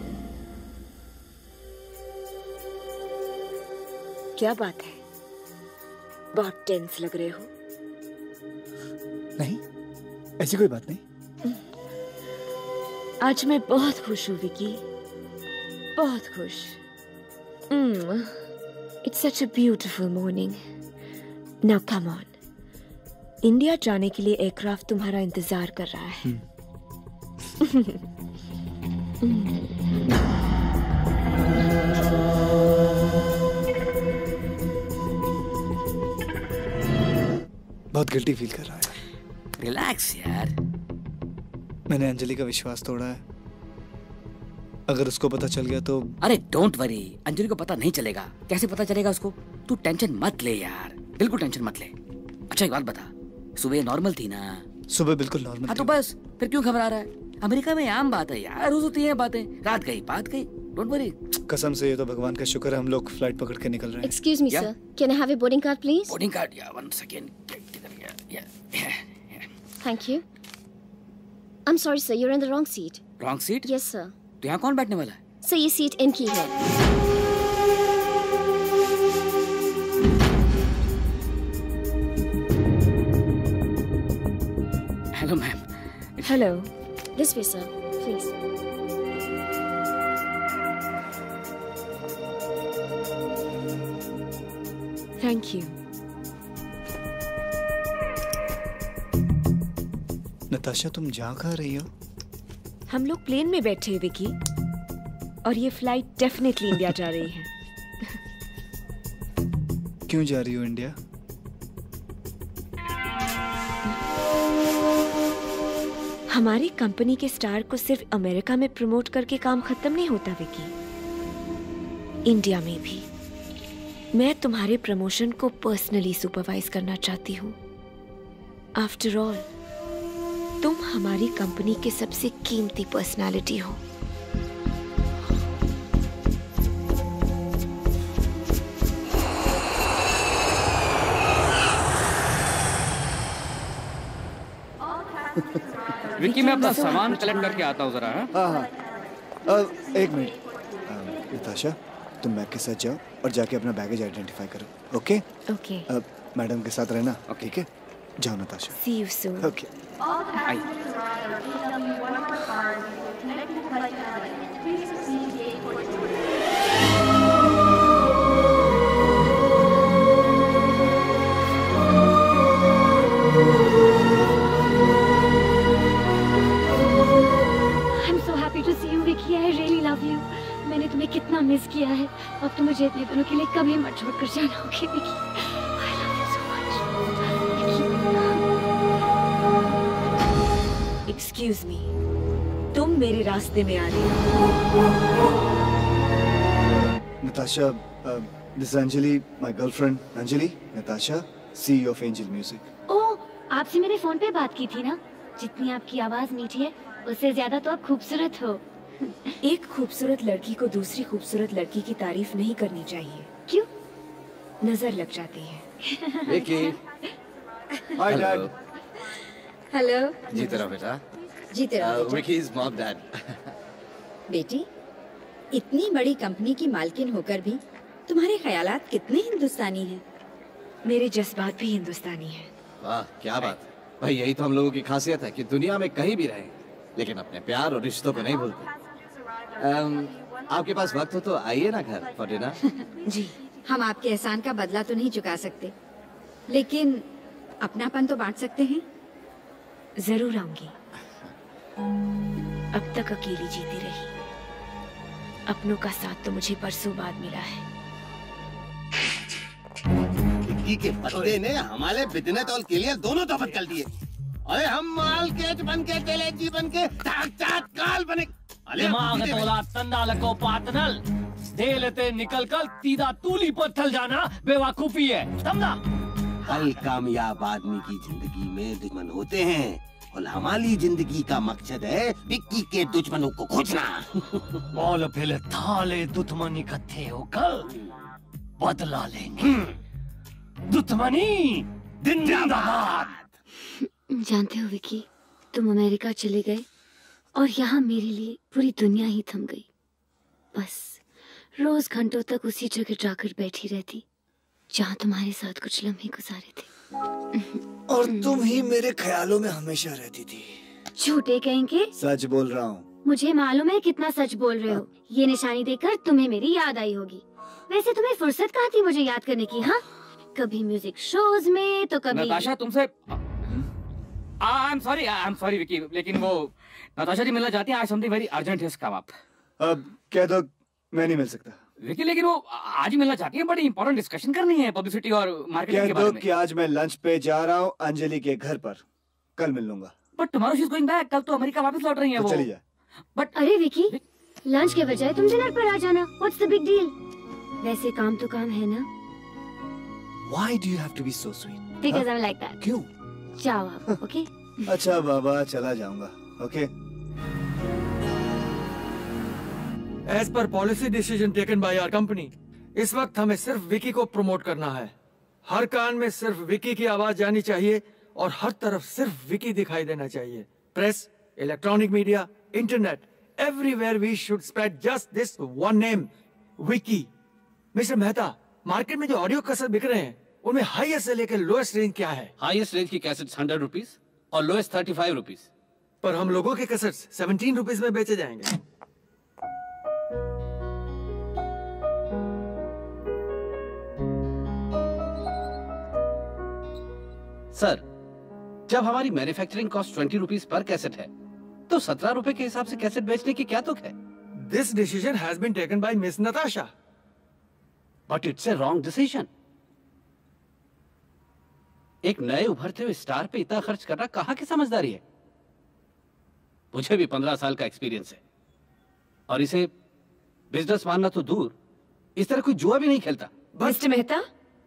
क्या बात है? बहुत टेंस लग रहे हो। नहीं, ऐसी कोई बात नहीं। आज मैं बहुत खुश हूँ विकी, बहुत खुश। It's such a beautiful morning. Now come on, India जाने के लिए एयरक्राफ्ट तुम्हारा इंतजार कर रहा है। बहुत गिल्टी फील कर रहा है। रिलैक्स यार। मैंने अंजलि का विश्वास तोड़ा है। अगर उसको पता चल गया तो। अरे डोंट वरी, अंजलि को पता नहीं चलेगा। कैसे पता चलेगा उसको? तू टेंशन मत ले यार, बिल्कुल टेंशन मत ले। अच्छा एक बात बता, सुबह नॉर्मल थी ना? सुबह बिल्कुल नॉर्मल। हाँ तो बस, फिर क्यों घबरा रहा है? अमेरिका में आम बात है यार, रोज होती है बातें। रात गई बात गई, डोंट वरी। कसम से ये तो भगवान का शुक्र है हम लोग फ्लाइट पकड़ के निकल रहे हैं। Excuse me, Yeah? sir. Can I have a boarding card, please? Boarding card या one second. Thank you. I'm sorry, sir. You're in the wrong seat. Wrong seat? Yes, sir. तो यहाँ कौन बैठने वाला है? Sir, ये सीट इनकी है। Hello ma'am. Hello. This way, sir. Please. Thank you. Natasha, तुम जा कहाँ रही हो? हम लोग प्लेन में बैठे हैं विकी, और ये फ्लाइट डेफिनेटली इंडिया जा रही है। क्यों जा रही हो इंडिया? हमारी कंपनी के स्टार को सिर्फ अमेरिका में प्रमोट करके काम खत्म नहीं होता विकी, इंडिया में भी। मैं तुम्हारे प्रमोशन को पर्सनली सुपरवाइज करना चाहती हूँ। आफ्टर ऑल तुम हमारी कंपनी के सबसे कीमती पर्सनालिटी हो। विक्की, मैं अपना सामान कलेक्ट करके आता हूँ जरा। हाँ हाँ, एक मिनट। नताशा, तुम बैग के साथ जाओ और जाके अपना बैगेज आइडेंटिफाई करो। Okay okay. मैडम के साथ रहना, ठीक है? जाओ Natasha. See you soon. Okay. I'm so happy to see you, Vicky. I really love you. मैंने तुम्हें कितना मिस किया है। अब तो मुझे इतने दिनों के लिए कभी मत छोड़कर जाना, okay Vicky? I love you so much. Excuse me. तुम मेरे रास्ते में आ रही हो। Natasha, uh, this is Anjali, my girlfriend. Anjali, Natasha, C E O of Angel Music. ओह, आपसे मैंने फोन पे बात की थी ना? जितनी आपकी आवाज मीठी है, उससे ज्यादा तो आप खूबसूरत हो। एक खूबसूरत लड़की को दूसरी खूबसूरत लड़की की तारीफ नहीं करनी चाहिए। क्यों? नजर लग जाती है। विकी। Hi, Dad. हेलो। जीते रहो बेटा। जीते रहो बेटा। विकी's mom, dad. बेटी, इतनी बड़ी कंपनी की मालकिन होकर भी तुम्हारे ख्यालात कितने हिंदुस्तानी हैं। मेरे जज्बात भी हिंदुस्तानी हैं। वाह क्या बात है भाई, यही तो हम लोगों की खासियत है कि दुनिया में कहीं भी रहें लेकिन अपने प्यार और रिश्तों को नहीं भूलते। um, आपके पास वक्त हो तो आइए ना घर फॉर डिनर। जी, हम आपके एहसान का बदला तो नहीं चुका सकते, लेकिन अपनापन तो बांट सकते हैं। जरूर आऊंगी। अब तक अकेली जीती रही, अपनों का साथ तो मुझे परसों बाद मिला है। विक्की के पत्ते ने हमारे बिजनेस और क्लियर दोनों तो बदल दिए। अरे हम माल केच बन के चले जी बन के साक्षात काल बने। दिमाग तोला तंदाल को पातनल दे लेते निकल कर तीदा तूली पत्थल जाना बेवकूफी है, समझा? हल कामयाब आदमी की जिंदगी में दुश्मन होते हैं और हमारी जिंदगी का मकसद है विक्की के दुश्मनों को खोजना। बोल पहले थाले दुश्मन इकट्ठे होकर बदला लेंगे। दुश्मनी जिंदाबाद। जानते हो विकी, तुम अमेरिका चले गए और यहाँ मेरे लिए पूरी दुनिया ही थम गई। बस रोज घंटों तक उसी जगह जाकर बैठी रहती जहाँ तुम्हारे साथ कुछ लम्हे गुजारे थे। और तुम ही मेरे ख्यालों में हमेशा रहती थी। झूठे कहेंगे? सच बोल रहा हूँ। मुझे मालूम है कितना सच बोल रहे हो। ये निशानी देखकर तुम्हें मेरी याद आई होगी। वैसे तुम्हें फुर्सत कहाँ थी मुझे याद करने की? हाँ, कभी म्यूजिक शोज में तो कभी नताशा तुमसे I am sorry I am sorry Vicky, लेकिन वो नताशा जी मिलना चाहती हैं। आज समथिंग वेरी अर्जेंट है कम आप। अब कह दो मैं नहीं मिल सकता विकी, लेकिन वो आज ही मिलना चाहती है। बड़ी इंपॉर्टेंट डिस्कशन करनी है पब्लिसिटी और मार्केटिंग के कह बारे दो में। कि आज मैं लंच पे जा रहा हूँ अंजलि के घर पर, कल मिल लूंगा। But tomorrow she is going back, कल तो अमेरिका वापस लौट रही है तो वो। चली जा। बट अरे विकी, लंच के बजाय तुम डिनर पर आ जाना। What's the big deal? वैसे काम तो काम है ना। Why do you have to be so sweet? Because I'm like that. क्यों? जाओ आप, ओके? अच्छा बाबा, चला जाऊंगा। Okay. As per policy decision taken by our company, इस वक्त हमें सिर्फ विकी को प्रमोट करना है। हर कान में सिर्फ विकी की आवाज जानी चाहिए और हर तरफ सिर्फ विकी दिखाई देना चाहिए। Press, electronic media, internet, everywhere we should spread just this one name, Vicky. Mister Mehta, market में जो ऑडियो कैसेट बिक रहे हैं उनमें हाईएस्ट से लेकर लोएस्ट रेंज क्या है? हाईएस्ट रेंज की कैसेट्स हंड्रेड रुपीज और लोएस्ट थर्टी फाइव रुपीज। पर हम लोगों के कैसेट्स सेवनटीन रुपीज में बेचे जाएंगे। सर, जब हमारी मैन्युफैक्चरिंग कॉस्ट ट्वेंटी रुपीज पर कैसेट है तो सत्रह रुपए के हिसाब से कैसेट बेचने की क्या तुक है? This decision has been taken by miss Natasha. But it's a wrong decision. एक नए उभरते हुए स्टार पे इतना खर्च करना कहां की समझदारी है? मुझे भी पंद्रह साल का एक्सपीरियंस है और इसे बिजनेस मानना तो दूर, इस तरह कोई जुआ भी नहीं खेलता। मिस्टर मेहता,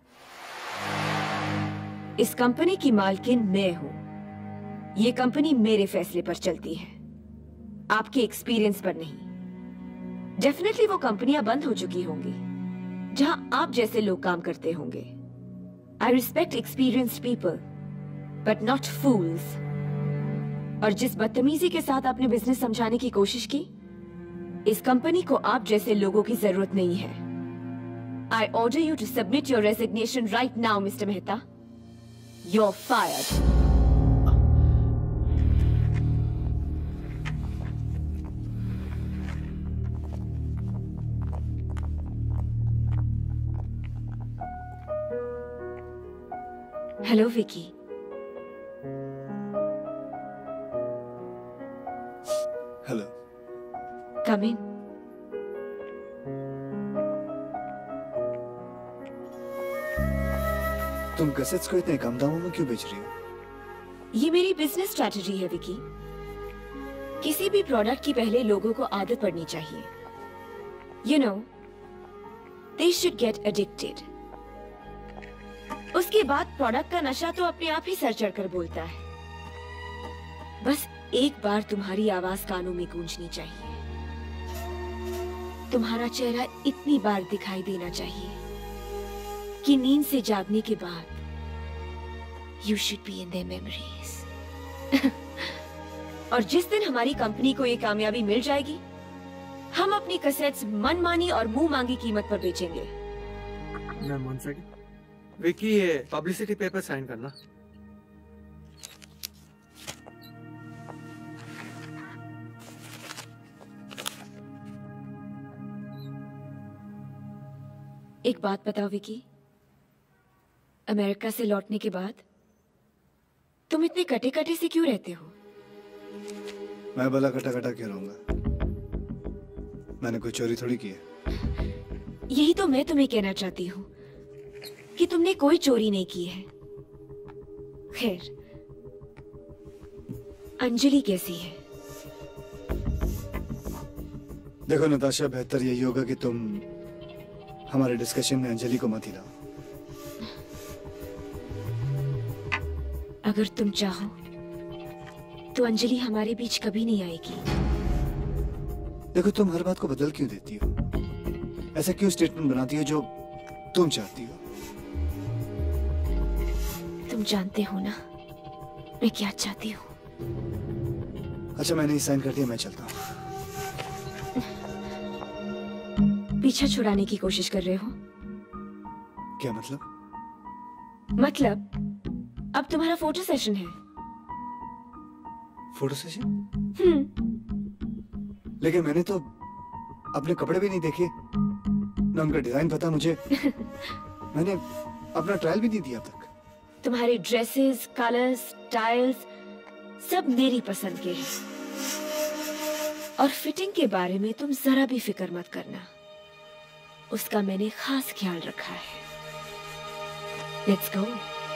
इस कंपनी की मालकिन मैं हूं। ये कंपनी मेरे फैसले पर चलती है, आपके एक्सपीरियंस पर नहीं। डेफिनेटली वो कंपनियां बंद हो चुकी होंगी जहां आप जैसे लोग काम करते होंगे। I respect experienced people but not fools. और जिस बदतमीजी के साथ आपने बिजनेस समझाने की कोशिश की, इस कंपनी को आप जैसे लोगों की जरूरत नहीं है। I order you to submit your resignation right now mister Mehta. You're fired. Hello, Vicky. Hello. Come in. तुम कैसेट्स को इतने कम दामों में क्यों बेच रही हो? ये मेरी बिजनेस स्ट्रैटेजी है विकी। किसी भी प्रोडक्ट की पहले लोगों को आदत पड़नी चाहिए। You know, they should get addicted. उसके बाद प्रोडक्ट का नशा तो अपने आप ही सर चढ़कर बोलता है। बस एक बार तुम्हारी आवाज कानों में गूंजनी चाहिए। तुम्हारा चेहरा इतनी बार दिखाई देना चाहिए कि नींद से जागने के बाद you should be in their memories. और जिस दिन हमारी कंपनी को ये कामयाबी मिल जाएगी, हम अपनी कैसेट्स मनमानी और मुंह मांगी कीमत पर बेचेंगे। Ma'am one second. विकी, ये पब्लिसिटी पेपर साइन करना। एक बात बताओ विकी, अमेरिका से लौटने के बाद तुम इतने कटे कटे से क्यों रहते हो? मैं भला कटा कटा क्यों रहूंगा? मैंने कोई चोरी थोड़ी की है। यही तो मैं तुम्हें कहना चाहती हूँ कि तुमने कोई चोरी नहीं की है। खैर, अंजलि कैसी है? देखो नताशा, बेहतर यही होगा कि तुम हमारे डिस्कशन में अंजलि को मत हिलाओ। अगर तुम चाहो तो अंजलि हमारे बीच कभी नहीं आएगी। देखो, तुम हर बात को बदल क्यों देती हो? ऐसा क्यों स्टेटमेंट बनाती हो जो तुम चाहती हो? तुम जानते हो ना मैं क्या चाहती हूँ। अच्छा, मैंने साइन कर दिया, मैं चलता हूँ। पीछा छुड़ाने की कोशिश कर रहे हो? क्या मतलब? मतलब अब तुम्हारा फोटो सेशन है। Photo session? हम्म। लेकिन मैंने तो अपने कपड़े भी नहीं देखे, ना उनका डिजाइन पता मुझे। मैंने अपना ट्रायल भी नहीं दिया अब तक। तुम्हारे ड्रेसेस, कलर्स, स्टाइल्स सब मेरी पसंद के हैं। और फिटिंग के बारे में तुम जरा भी फिक्र मत करना, उसका मैंने खास ख्याल रखा है। Let's go.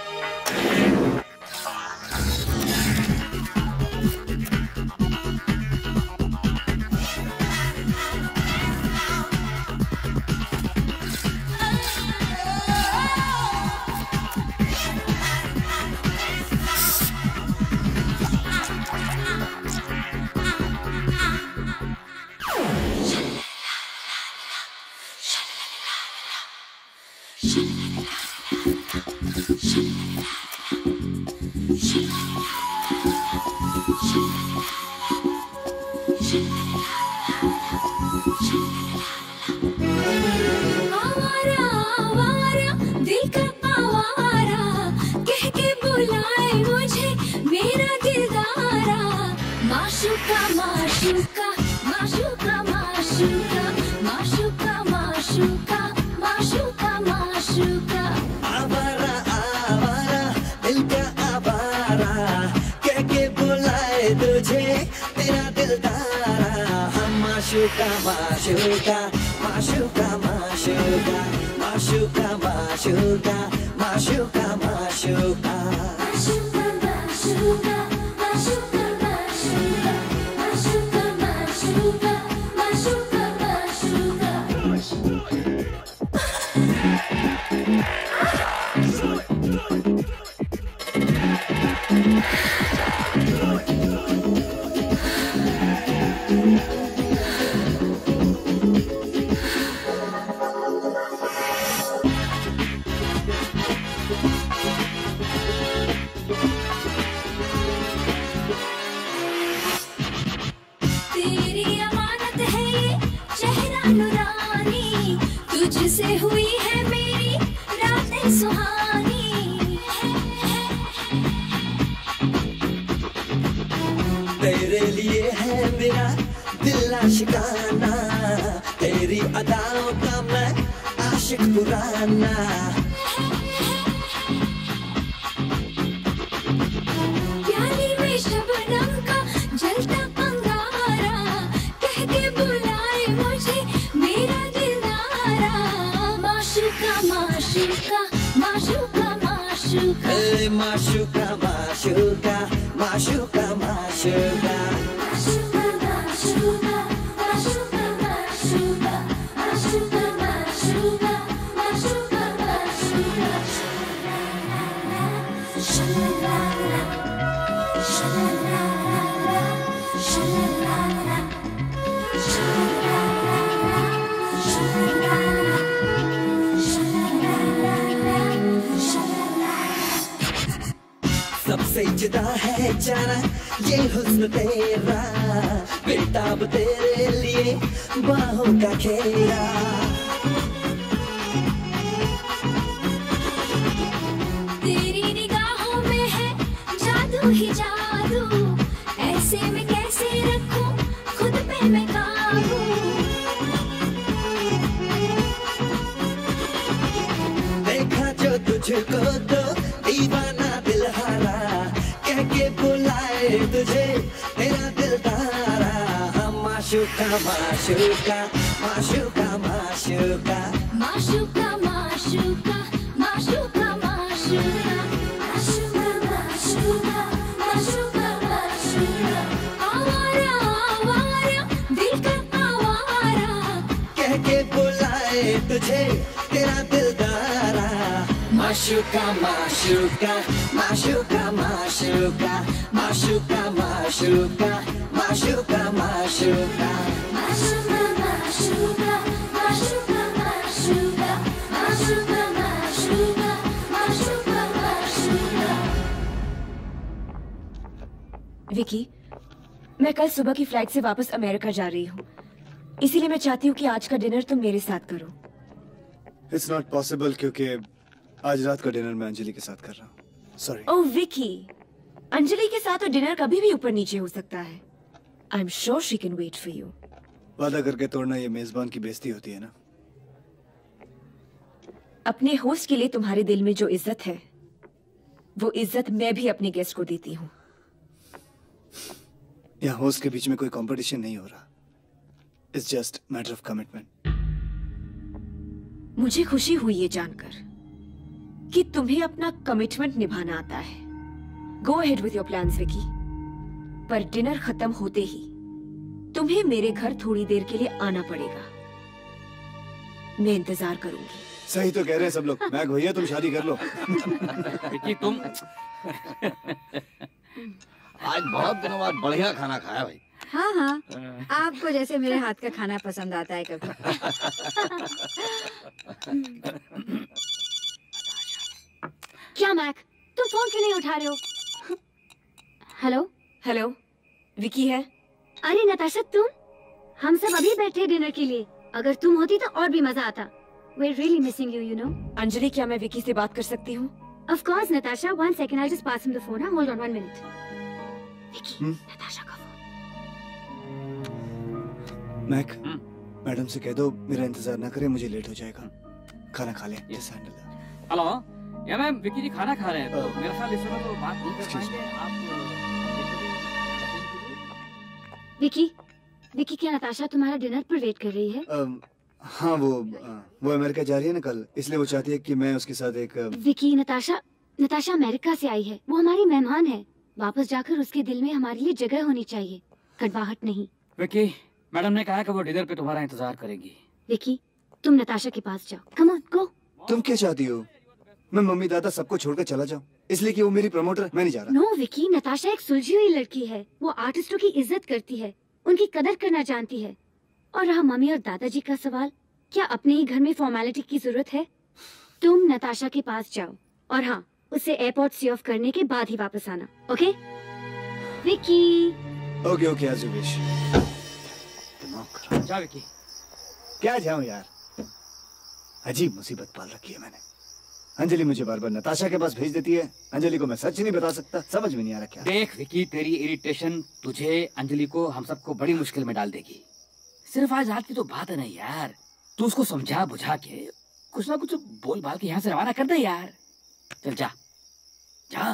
आवारा आवारा दिल का आवारा कह के बुलाए मुझे मेरा दिलदारा। माशूका माशूका माशूका माशूका माशूका माशूका माशूका माशूका। आवारा आवारा दिल का आवारा कह के बुलाए तुझे तेरा दिलदारा। हम माशूका माशूका माशूका माशूका माशूका माशूका माशूका माशूका माशूका माशूका माशूका माशूका माशूका माशूका माशूका माशूका। तेरी अमानत है ये चेहरा नुरानी, तुझसे हुई है मेरी रातें सुहानी। machuca, hey, machuca, machuca, machuca, machuca. Machuca, machuca, machuca, machuca, machuca, machuca, machuca, machuca. Sha-la-la-la, sha-la-la-la, sha-la-la-la, sha-la-la-la, sha-la-la-la. सबसे जुदा है जाना ये हुस्न तेरा, बेताब तेरे लिए बाहों का घेरा। तेरी निगाहों में है जादू ही जादू, ऐसे में कैसे रखूं खुद पे मैं काबू। देखा जो तुझको तो दीवाना दिल हारा, कह के बुलाए तुझे तेरा दिल तारा। माशूका माशूका माशूका माशूका माशूका माशूका माशूका माशूका माशूका माशूका माशूका माशूका। आवारा आवारा दिल का आवारा, कह के बुलाए तुझे तेरा दिल तारा। Machuca, machuca, machuca, machuca, machuca, machuca, machuca, machuca. Machuca, machuca, machuca, machuca, machuca, machuca, machuca, machuca. Vicky, मैं कल सुबह की फ्लाइट से वापस अमेरिका जा रही हूँ, इसीलिए मैं चाहती हूँ कि आज का डिनर तुम मेरे साथ करो। It's not possible क्योंकि आज रात का डिनर मैं अंजलि के साथ कर रहा हूँ। सॉरी। ओह विकी, अंजलि के साथ तो डिनर कभी भी ऊपर नीचे हो सकता है। I am sure she can wait for you. वादा करके तोड़ना ये मेजबान की बेइज्जती होती है ना। अपने होस्ट के लिए तुम्हारे दिल में जो इज्जत है, वो इज्जत मैं भी अपने गेस्ट को देती हूँ। यहाँ होस्ट के बीच में कोई कंपटीशन नहीं हो रहा। It's just matter of commitment. मुझे खुशी हुई ये जानकर कि तुम्हें अपना कमिटमेंट निभाना आता है। Go ahead with your plans Vicky, पर डिनर खत्म होते ही तुम्हें मेरे घर थोड़ी देर के लिए आना पड़ेगा। मैं इंतजार करूंगी। सही तो कह रहे हैं सब लोग। मैं भैया तुम शादी कर लो। विकी तुम आज बहुत दिनों बाद बढ़िया खाना खाया भाई। हाँ हाँ, आपको जैसे मेरे हाथ का खाना पसंद आता है कभी। क्या मैक, तुम फोन क्यों नहीं उठा रहे हो? हेलो हेलो, विकी है। अरे नताशा तुम, हम सब अभी बैठे डिनर के लिए। अगर तुम होती तो और भी मजा आता। We're really missing you, you know. Anjali, क्या मैं विकी से बात कर सकती हूँ? Of course, Natasha. One second, I'll just pass him the phone. Huh? Hold on one minute. Vicky, Natasha का फोन। मैक, मैडम से कह दो मेरा इंतजार ना करे, मुझे लेट हो जाएगा। खाना खा ले। Just handle that. Hello, yeah ma'am Vicky ji खाना खा रहे हैं, तो मेरे ख्याल इस समय तो बात नहीं कर पाएंगे आप। विकी, विकी क्या नताशा तुम्हारा डिनर पर वेट कर रही है? um, हाँ वो वो अमेरिका जा रही है ना कल, इसलिए वो चाहती है कि मैं उसके साथ एक। विकी, नताशा नताशा अमेरिका से आई है। वो हमारी मेहमान है। वापस जाकर उसके दिल में हमारे लिए जगह होनी चाहिए, कड़वाहट नहीं। विकी, मैडम ने कहा कि वो डिनर पे तुम्हारा इंतजार करेंगी। विकी, तुम नताशा के पास जाओ। Come on, go. तुम क्या चाहती हो? मैं मम्मी दादा सबको छोड़कर चला जाऊं? इसलिए कि वो मेरी प्रमोटर? मैं नहीं जा रहा। नो विकी, नताशा एक सुलझी हुई लड़की है। वो आर्टिस्टों की इज्जत करती है, उनकी कदर करना जानती है। और रहा मम्मी और दादाजी का सवाल, क्या अपने ही घर में फॉर्मेलिटी की जरूरत है? तुम नताशा के पास जाओ और हाँ, उसे एयरपोर्ट सी ऑफ करने के बाद ही वापस आना। Okay Vicky? Okay okay, as you wish. जा विकी। क्या जाऊं यार, अजीब मुसीबत पाल रखी है मैंने। अंजलि मुझे बार बार नताशा के पास भेज देती है। अंजलि को मैं सच नहीं बता सकता। समझ में नहीं आ रहा क्या। देख विकी, तेरी इरिटेशन तुझे, अंजलि को, हम सबको बड़ी मुश्किल में डाल देगी। सिर्फ आज रात की तो बात है ना यार, तू उसको समझा बुझा के कुछ ना कुछ बोल बाल के यहाँ से रवाना कर दे यार। चल जा जा।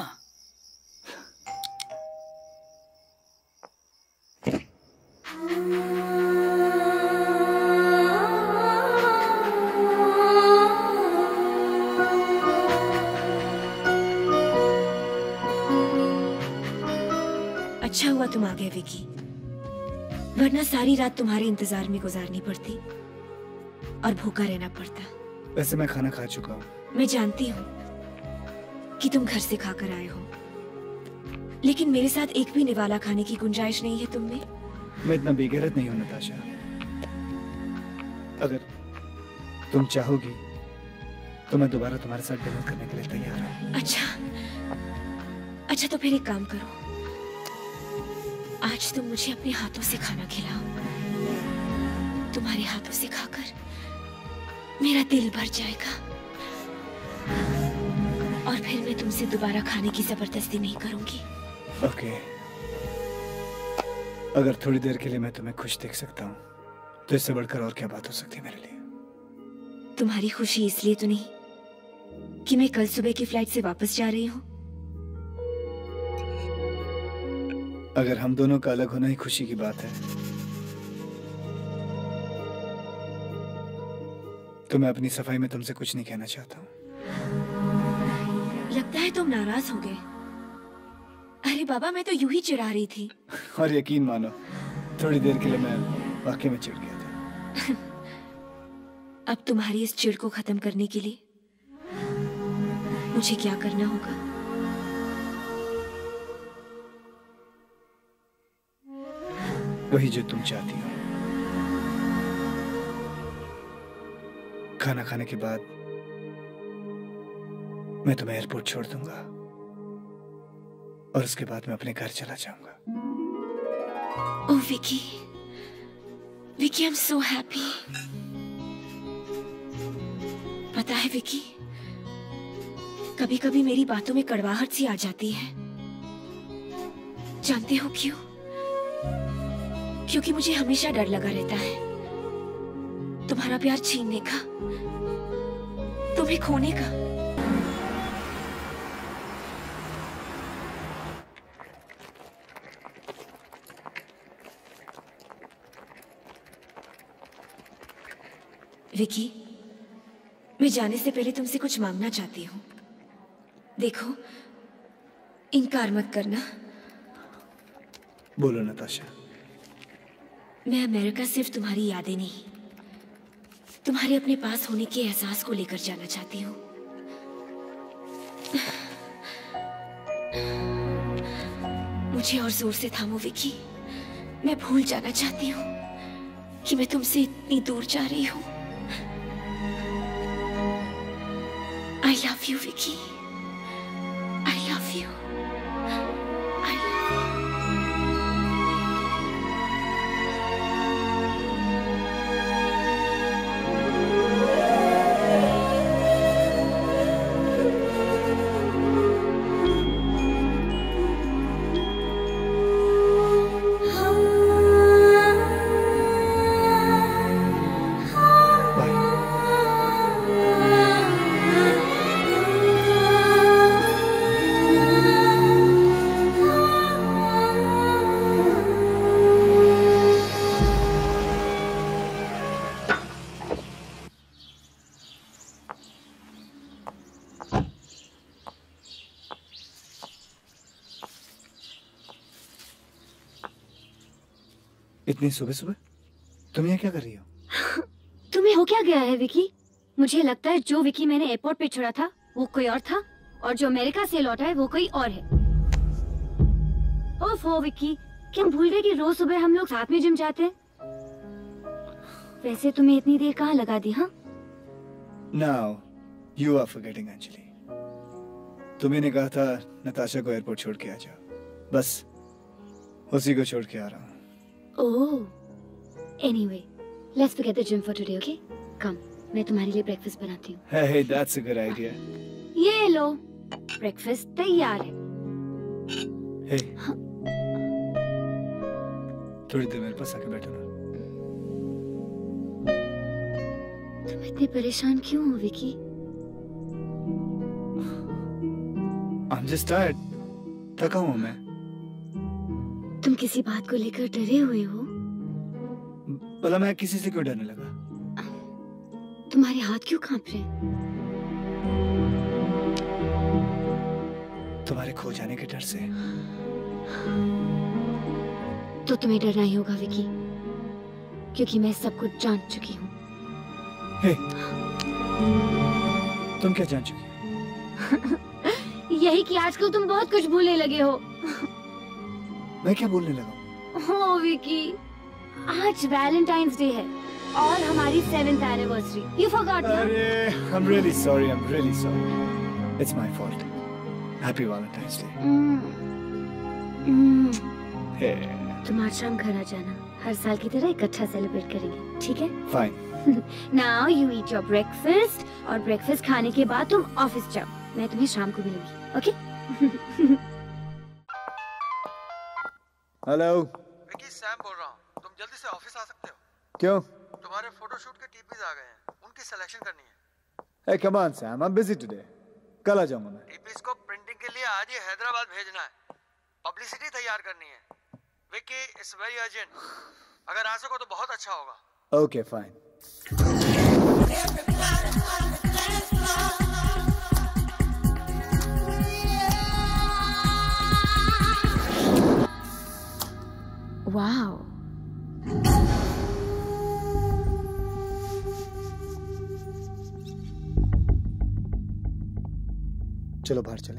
अच्छा हुआ तुम आ गए विकी, वरना सारी रात तुम्हारे इंतजार में गुजारनी पड़ती और भूखा रहना पड़ता। वैसे मैं खाना खा चुका हूँ। मैं जानती हूँ कि तुम घर से खाकर आए हो, लेकिन मेरे साथ एक भी निवाला खाने की गुंजाइश नहीं है तुम में। मैं इतना बेगैरत नहीं हूँ नताशा। अगर तुम चाहोगी तो मैं दोबारा तुम्हारे साथ डिनर करने के लिए तैयार हूँ। अच्छा अच्छा, तो फिर एक काम करो, आज तुम मुझे अपने हाथों से खाना खिलाओ। तुम्हारे हाथों से खाकर मेरा दिल भर जाएगा और फिर मैं तुमसे दोबारा खाने की जबरदस्ती नहीं करूंगी। ओके, अगर थोड़ी देर के लिए मैं तुम्हें खुश देख सकता हूँ तो इससे बढ़कर और क्या बात हो सकती है मेरे लिए। तुम्हारी खुशी इसलिए तो नहीं कि मैं कल सुबह की फ्लाइट से वापस जा रही हूँ। अगर हम दोनों का अलग होना ही खुशी की बात है तो मैं अपनी सफाई में तुमसे कुछ नहीं कहना चाहता हूँ। लगता है तुम नाराज हो गए। अरे बाबा, मैं तो यूं ही चिढ़ा रही थी। और यकीन मानो थोड़ी देर के लिए मैं वाकई में चिढ़ गया था। अब तुम्हारी इस चिढ़ को खत्म करने के लिए मुझे क्या करना होगा? वही जो तुम चाहती हो। खाना खाने के बाद मैं तुम्हें एयरपोर्ट छोड़ दूंगा और उसके बाद मैं अपने घर चला जाऊंगा। Oh Vicky, Vicky, I am so happy. पता है विकी, कभी कभी मेरी बातों में कड़वाहट सी आ जाती है। जानते हो क्यों? क्योंकि मुझे हमेशा डर लगा रहता है तुम्हारा प्यार छीनने का, तुम्हें खोने का। विकी, मैं जाने से पहले तुमसे कुछ मांगना चाहती हूँ। देखो, इनकार मत करना। बोलो नताशा। मैं अमेरिका सिर्फ तुम्हारी यादें नहीं, तुम्हारे अपने पास होने के एहसास को लेकर जाना चाहती हूँ। मुझे और जोर से थामो विकी, मैं भूल जाना चाहती हूँ कि मैं तुमसे इतनी दूर जा रही हूँ। I love you, Vicky. I love you. I love you. इतनी सुबह सुबह तुम यहाँ क्या कर रही हो? तुम्हें हो क्या गया है विकी? मुझे लगता है जो विकी मैंने एयरपोर्ट पे छोड़ा था वो कोई और था और जो अमेरिका से लौटा है वो कोई और है। ओफ हो विकी, क्या हम भूल गए कि रोज सुबह हम लोग साथ में जिम जाते हैं? वैसे तुम्हें इतनी देर कहाँ लगा दी? हाँ, Now you are forgetting Anjali. तुम्ही ने कहा था नताशा को एयरपोर्ट छोड़ के आ जाओ, बस उसी को छोड़ के आ रहा हूँ। Oh, anyway, let's forget the gym for today, okay? Come, मैं तुम्हारे लिए ब्रेकफास्ट बनाती हूँ। Hey, that's a good idea. ये लो, ब्रेकफास्ट तैयार है। Hey, थोड़ी देर मेरे पास आके बैठो ना। तुम इतने परेशान क्यों हो विकी? I'm just tired. थका हूँ मैं। तुम किसी बात को लेकर डरे हुए हो? भला मैं किसी से क्यों डरने लगा? तुम्हारे हाथ क्यों कांप रहे? तुम्हारे खो जाने के डर से। तो तुम्हें डरना ही होगा विकी, क्योंकि मैं सब कुछ जान चुकी हूँ। हे, तुम क्या जान चुकी हो? यही कि आजकल तुम बहुत कुछ भूलने लगे हो। मैं क्या बोलने लगा? हो विकी, आज वैलेंटाइंस डे है और हमारी सेवेंथ एनिवर्सरी। You forgot? अरे, I'm really sorry, I'm really sorry. It's my fault. Happy Valentine's Day. Hey. तुम आज शाम घर आ जाना, हर साल की तरह इकट्ठा सेलिब्रेट करेंगे, ठीक है? Fine. Now you eat your breakfast और ब्रेकफास्ट खाने के बाद तुम ऑफिस जाओ। मैं तुम्हें शाम को मिलूंगी, ओके? हेलो। विकी, सैम बोल रहा हूँ। तुम जल्दी से ऑफिस आ सकते हो? क्यों? तुम्हारे फोटोशूट के टीपीज आ गए हैं, उनकी सिलेक्शन करनी है। Hey, come on, Sam. I'm busy today. कल आ जाऊंगा मैं। टीपीज को प्रिंटिंग के लिए आज ही हैदराबाद भेजना है, पब्लिसिटी तैयार करनी है। Vicky, it's very urgent. अगर आ सको तो बहुत अच्छा होगा। Okay, fine. वाओ, चलो बाहर चलें।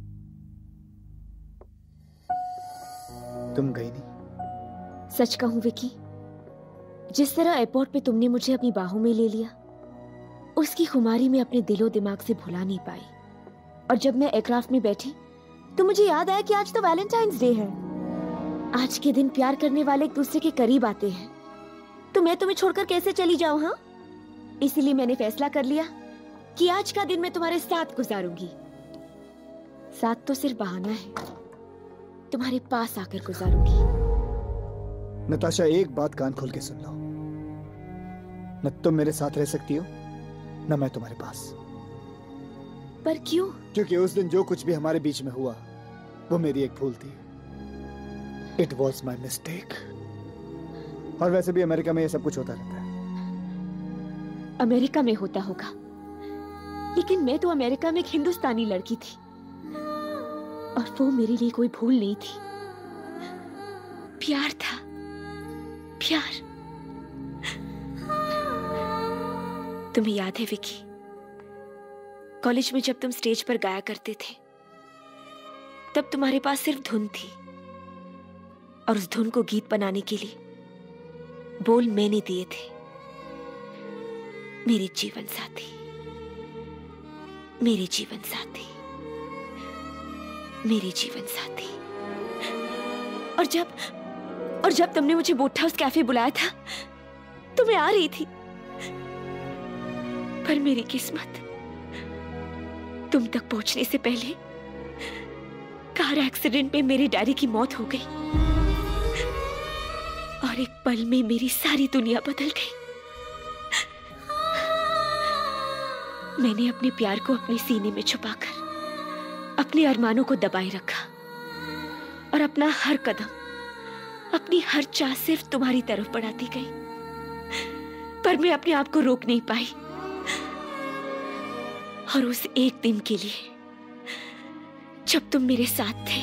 तुम गई नहीं? सच कहूं विकी, जिस तरह एयरपोर्ट पे तुमने मुझे अपनी बाहों में ले लिया, उसकी खुमारी में अपने दिलो दिमाग से भुला नहीं पाई। और जब मैं एयरक्राफ्ट में बैठी तो मुझे याद आया कि आज तो वैलेंटाइंस डे है। आज के दिन प्यार करने वाले एक दूसरे के करीब आते हैं, तो मैं तुम्हें छोड़कर कैसे चली जाऊं? हाँ, इसीलिए मैंने फैसला कर लिया कि आज का दिन मैं तुम्हारे साथ गुजारूंगी। साथ तो सिर्फ बहाना है, तुम्हारे पास आकर गुजारूंगी। नताशा, एक बात कान खोल के सुन लो। न तुम मेरे साथ रह सकती हो, न मैं तुम्हारे पास। पर क्यों? क्योंकि उस दिन जो कुछ भी हमारे बीच में हुआ, वो मेरी एक भूल थी। It was my mistake. और वैसे भी अमेरिका में ये सब कुछ होता रहता है। अमेरिका में होता होगा, लेकिन मैं तो अमेरिका में एक हिंदुस्तानी लड़की थी, और वो मेरे लिए कोई भूल नहीं थी। प्यार था, प्यार। तुम्हें याद है विकी, कॉलेज में जब तुम स्टेज पर गाया करते थे, तब तुम्हारे पास सिर्फ धुन थी, और उस धुन को गीत बनाने के लिए बोल मैंने दिए थे। मेरे जीवन साथी, मेरे जीवन साथी, मेरे जीवन साथी। और जब और जब तुमने मुझे बोट हाउस कैफे बुलाया था, तो मैं आ रही थी, पर मेरी किस्मत तुम तक पहुंचने से पहले कार एक्सीडेंट में मेरे डैडी की मौत हो गई, और एक पल में मेरी सारी दुनिया बदल गई। मैंने अपने प्यार को अपने सीने में छुपाकर अपने अरमानों को दबाए रखा, और अपना हर कदम, अपनी हर चाह सिर्फ तुम्हारी तरफ बढ़ाती गई। पर मैं अपने आप को रोक नहीं पाई, और उस एक दिन के लिए जब तुम मेरे साथ थे,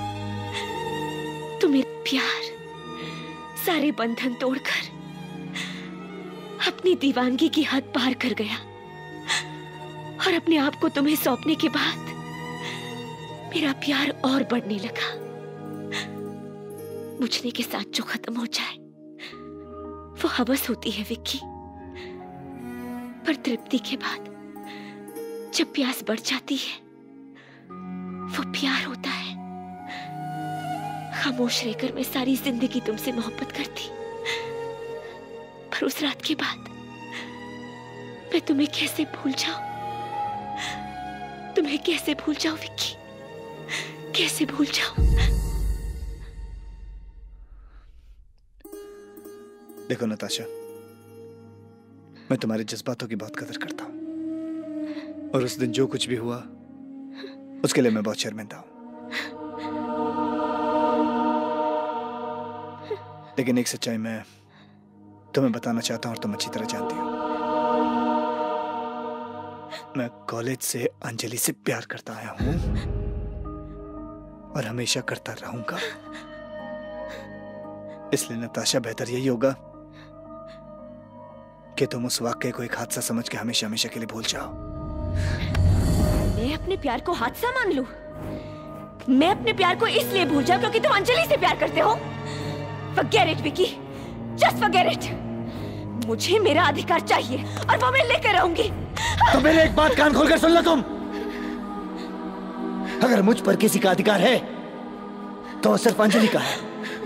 तो मेरा प्यार सारे बंधन तोड़कर अपनी दीवानगी की हद पार कर गया, और अपने आप को तुम्हें सौंपने के बाद मेरा प्यार और बढ़ने लगा। बुझने के साथ जो खत्म हो जाए वो हवस होती है विक्की, पर तृप्ति के बाद जब प्यास बढ़ जाती है वो प्यार होता है। खामोश रहकर मैं सारी जिंदगी तुमसे मोहब्बत करती, पर उस रात के बाद मैं तुम्हें कैसे भूल जाऊं? तुम्हें कैसे भूल जाऊं विक्की, कैसे भूल जाऊं? देखो नताशा, मैं तुम्हारे जज्बातों की बहुत कदर करता हूं, और उस दिन जो कुछ भी हुआ उसके लिए मैं बहुत शर्मिंदा हूं। लेकिन एक सच्चाई मैं तुम्हें बताना चाहता हूं, और तुम अच्छी तरह जानती हो। मैं कॉलेज से अंजलि से प्यार करता आया हूं, और हमेशा करता रहूंगा। इसलिए नताशा बेहतर यही होगा कि तुम उस वाक्य को एक हादसा समझ के हमेशा हमेशा के लिए भूल जाओ। मैं अपने प्यार को हादसा मान लूं? मैं अपने प्यार को इसलिए भूल जाऊं क्योंकि तुम अंजलि से प्यार करते हो? Forget it, Vicky, just forget it. मुझे मेरा अधिकार चाहिए और वो मैं लेकर रहूंगी। तो मेरे एक बात कान खोलकर सुन लो तुम। अगर मुझ पर किसी का अधिकार है तो सिर्फ अंजलि का है।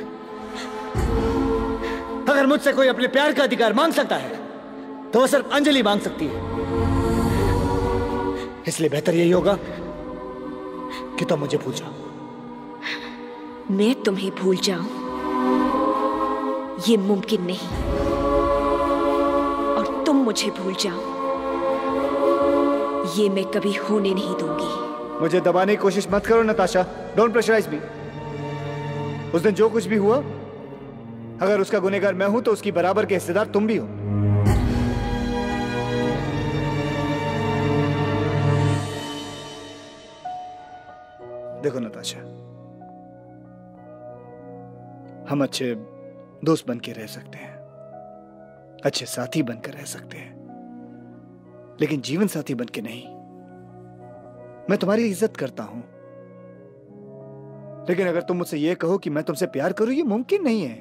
अगर मुझसे कोई अपने प्यार का अधिकार मांग सकता है तो वो सिर्फ अंजलि मांग सकती है। इसलिए बेहतर यही होगा कि तुम मुझे भूल जाओ। मैं तुम्हें भूल जाऊं ये मुमकिन नहीं, और तुम मुझे भूल जाओ ये मैं कभी होने नहीं दूंगी। मुझे दबाने की कोशिश मत करो नताशा। डोंट प्रेशराइज मी। उस दिन जो कुछ भी हुआ, अगर उसका गुनहगार मैं हूं तो उसकी बराबर के हिस्सेदार तुम भी हो। देखो नताशा, हम अच्छे दोस्त बन के रह सकते हैं, अच्छे साथी बनकर रह सकते हैं, लेकिन जीवन साथी बन के नहीं। मैं तुम्हारी इज्जत करता हूं, लेकिन अगर तुम मुझसे यह कहो कि मैं तुमसे प्यार करूं, ये मुमकिन नहीं है।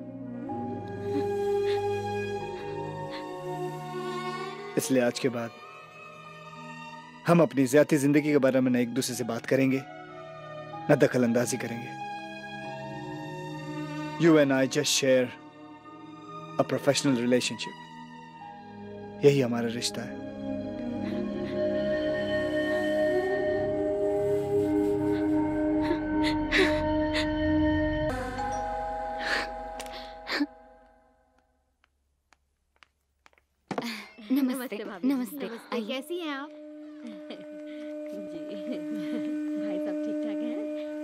इसलिए आज के बाद हम अपनी ज़ाती जिंदगी के बारे में न एक दूसरे से बात करेंगे, न दखल अंदाजी करेंगे। You and I just share a professional relationship. यही हमारा रिश्ता है। नमस्ते नमस्ते। आइए। कैसी हैं आप? जी भाई सब ठीक ठाक हैं?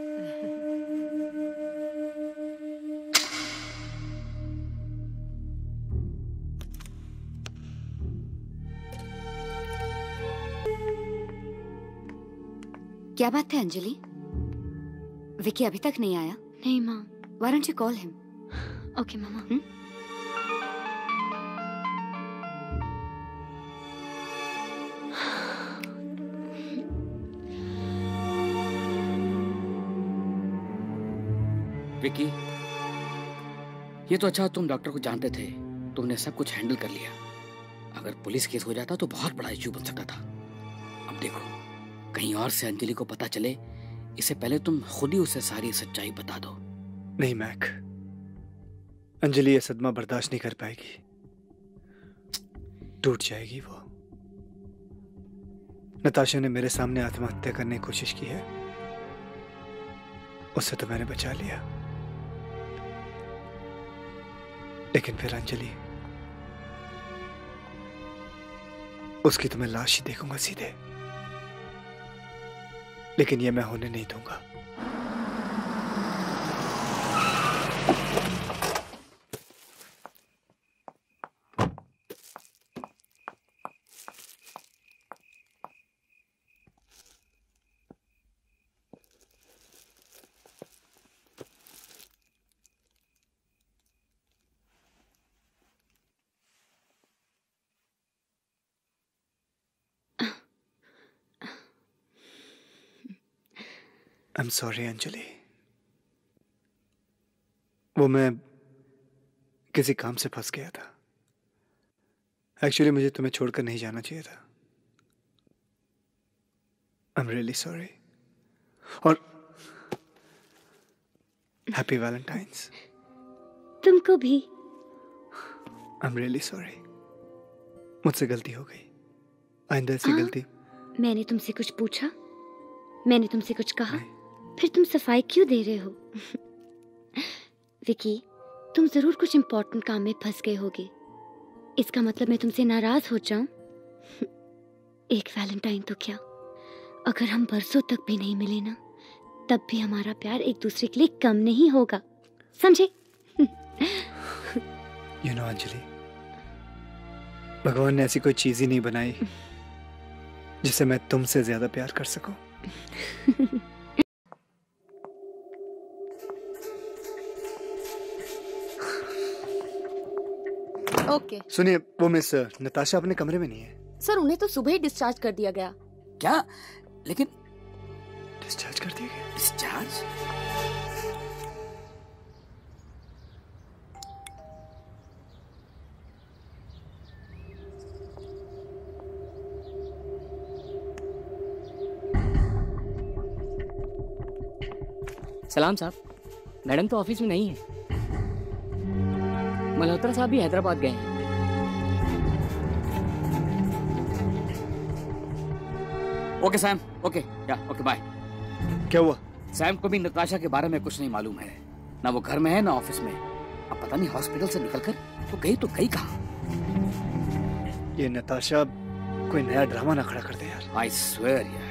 क्या बात है अंजलि? विकी अभी तक नहीं आया? नहीं माँ। Why don't you call him? Okay मामा। हुँ? विकी, ये तो अच्छा तुम डॉक्टर को जानते थे, तुमने सब कुछ हैंडल कर लिया। अगर पुलिस केस हो जाता तो बहुत बड़ा इश्यू बन सकता था। अब देखो, कहीं और से अंजलि को पता चले, इससे पहले तुम खुद ही उसे सारी सच्चाई बता दो। नहीं मैक, अंजलि ये सदमा बर्दाश्त नहीं कर पाएगी, टूट जाएगी वो। नताशा ने मेरे सामने आत्महत्या करने की कोशिश की है, उससे तो मैंने बचा लिया, लेकिन फिर अंजलि, उसकी तो मैं लाश ही देखूंगा सीधे, लेकिन ये मैं होने नहीं दूंगा। I'm sorry अंजलि, वो मैं किसी काम से फंस गया था। एक्चुअली मुझे तुम्हें छोड़कर नहीं जाना चाहिए था। I'm really sorry। और हैप्पी वैलेंटाइंस। तुमको भी। I'm really sorry। मुझसे गलती हो गई, आइंदा ऐसी गलती। मैंने तुमसे कुछ पूछा? मैंने तुमसे कुछ कहा? फिर तुम सफाई क्यों दे रहे हो? विकी, तुम जरूर कुछ इम्पोर्टेंट काम में फंस गए होगे। इसका मतलब मैं तुमसे नाराज हो जाऊं? एक वैलेंटाइन तो क्या, अगर हम बरसों तक भी नहीं मिले ना, तब भी हमारा प्यार एक दूसरे के लिए कम नहीं होगा, समझे? You know अंजलि, भगवान ने ऐसी कोई चीज ही नहीं बनाई जिसे मैं तुमसे ज्यादा प्यार कर सकूं। ओके सुनिए, वो मिस नताशा अपने कमरे में नहीं है। सर, उन्हें तो सुबह ही डिस्चार्ज कर दिया गया। क्या? लेकिन डिस्चार्ज कर दिया गया? डिस्चार्ज? सलाम साहब, मैडम तो ऑफिस में नहीं है। मल्होत्रा साहब भी हैदराबाद गए हैं। Okay Sam, okay yeah okay bye. क्या हुआ? सैम को भी नताशा के बारे में कुछ नहीं मालूम है, ना वो घर में है ना ऑफिस में। अब पता नहीं हॉस्पिटल से निकलकर वो गई तो गई कहाँ। ये नताशा कोई नया ड्रामा ना खड़ा कर दे यार। आई स्वेयर यार।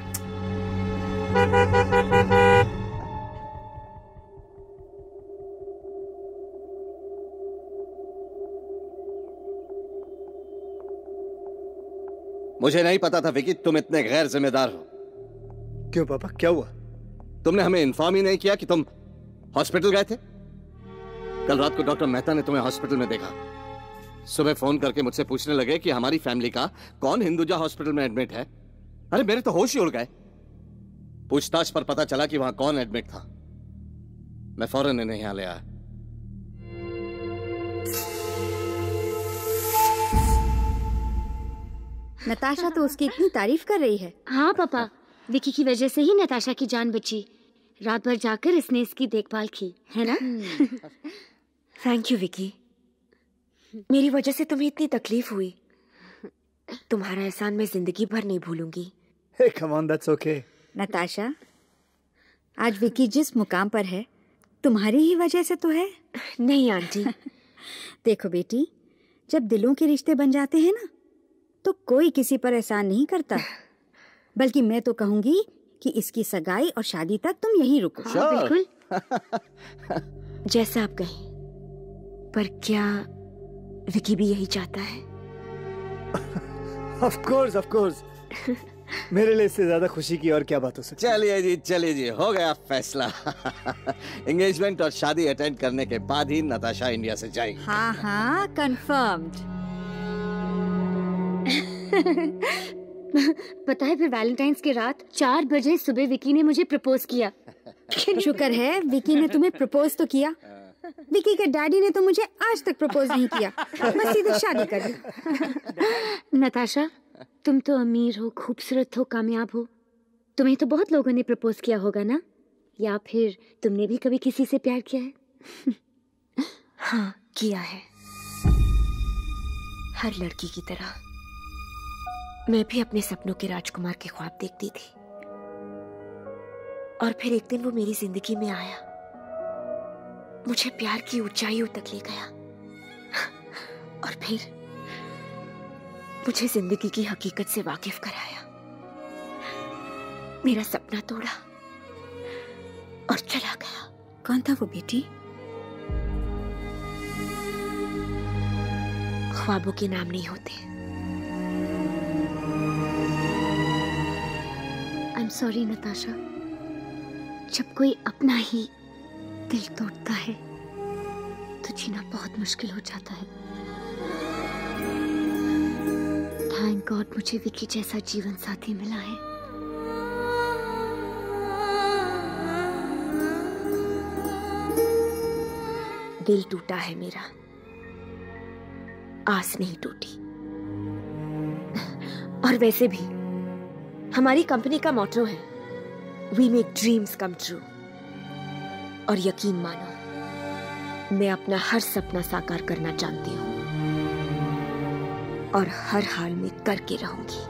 मुझे नहीं पता था विकी तुम इतने गैर जिम्मेदार हो। क्यों पापा, क्या हुआ? तुमने हमें इन्फॉर्म ही नहीं किया कि तुम हॉस्पिटल गए थे। कल रात को डॉक्टर मेहता ने तुम्हें हॉस्पिटल में देखा। सुबह फोन करके मुझसे पूछने लगे कि हमारी फैमिली का कौन हिंदुजा हॉस्पिटल में एडमिट है। अरे मेरे तो होश ही उड़ गए। पूछताछ पर पता चला कि वहां कौन एडमिट था। मैं फौरन इन्हें यहां ले आया। नताशा तो उसकी इतनी तारीफ कर रही है। हाँ पापा, विकी की वजह से ही नताशा की जान बची। रात भर जाकर इसने इसकी देखभाल की, है ना? थैंक यू विकी, मेरी वजह से तुम्हें इतनी तकलीफ हुई। तुम्हारा एहसान मैं जिंदगी भर नहीं भूलूंगी। Hey, come on, that's okay. Natasha, आज विकी जिस मुकाम पर है तुम्हारी ही वजह से तो है। नहीं आंटी। देखो बेटी, जब दिलों के रिश्ते बन जाते हैं ना, तो कोई किसी पर एहसान नहीं करता। बल्कि मैं तो कहूंगी कि इसकी सगाई और शादी तक तुम यहीं रुको। हाँ, बिल्कुल। जैसा आप कहें, पर क्या विकी भी यही चाहता है? Of course, of course. मेरे लिए इससे ज्यादा खुशी की और क्या बात हो सकती है? चलिए जी, चलिए जी, हो गया फैसला। एंगेजमेंट और शादी अटेंड करने के बाद ही नताशा इंडिया से जाएगी। हाँ हाँ, कंफर्म्ड। पता है, फिर वैलेंटाइंस की रात चार बजे सुबह विकी ने मुझे प्रपोज किया। शुक्र है विकी ने तुम्हें प्रपोज तो किया। विकी के डैडी ने तो मुझे आज तक प्रपोज नहीं किया, बस सीधे शादी कर दी। नताशा, तुम तो अमीर हो, खूबसूरत हो, कामयाब हो। तुम्हें तो बहुत लोगों ने प्रपोज किया होगा ना? या फिर तुमने भी कभी किसी से प्यार किया है? हाँ, किया है। हर लड़की की तरह मैं भी अपने सपनों के राजकुमार के ख्वाब देखती थी। और फिर एक दिन वो मेरी जिंदगी में आया, मुझे प्यार की ऊंचाइयों तक ले गया और फिर मुझे जिंदगी की हकीकत से वाकिफ कराया। मेरा सपना तोड़ा और चला गया। कौन था वो बेटी? ख्वाबों के नाम नहीं होते। आई एम सॉरी नताशा, जब कोई अपना ही दिल तोड़ता है तो जीना बहुत मुश्किल हो जाता है। थैंक गॉड मुझे विकी जैसा जीवन साथी मिला है। दिल टूटा है मेरा, आस नहीं टूटी। और वैसे भी हमारी कंपनी का मोटो है, we make dreams come true. और यकीन मानो, मैं अपना हर सपना साकार करना जानती हूँ और हर हाल में करके रहूंगी।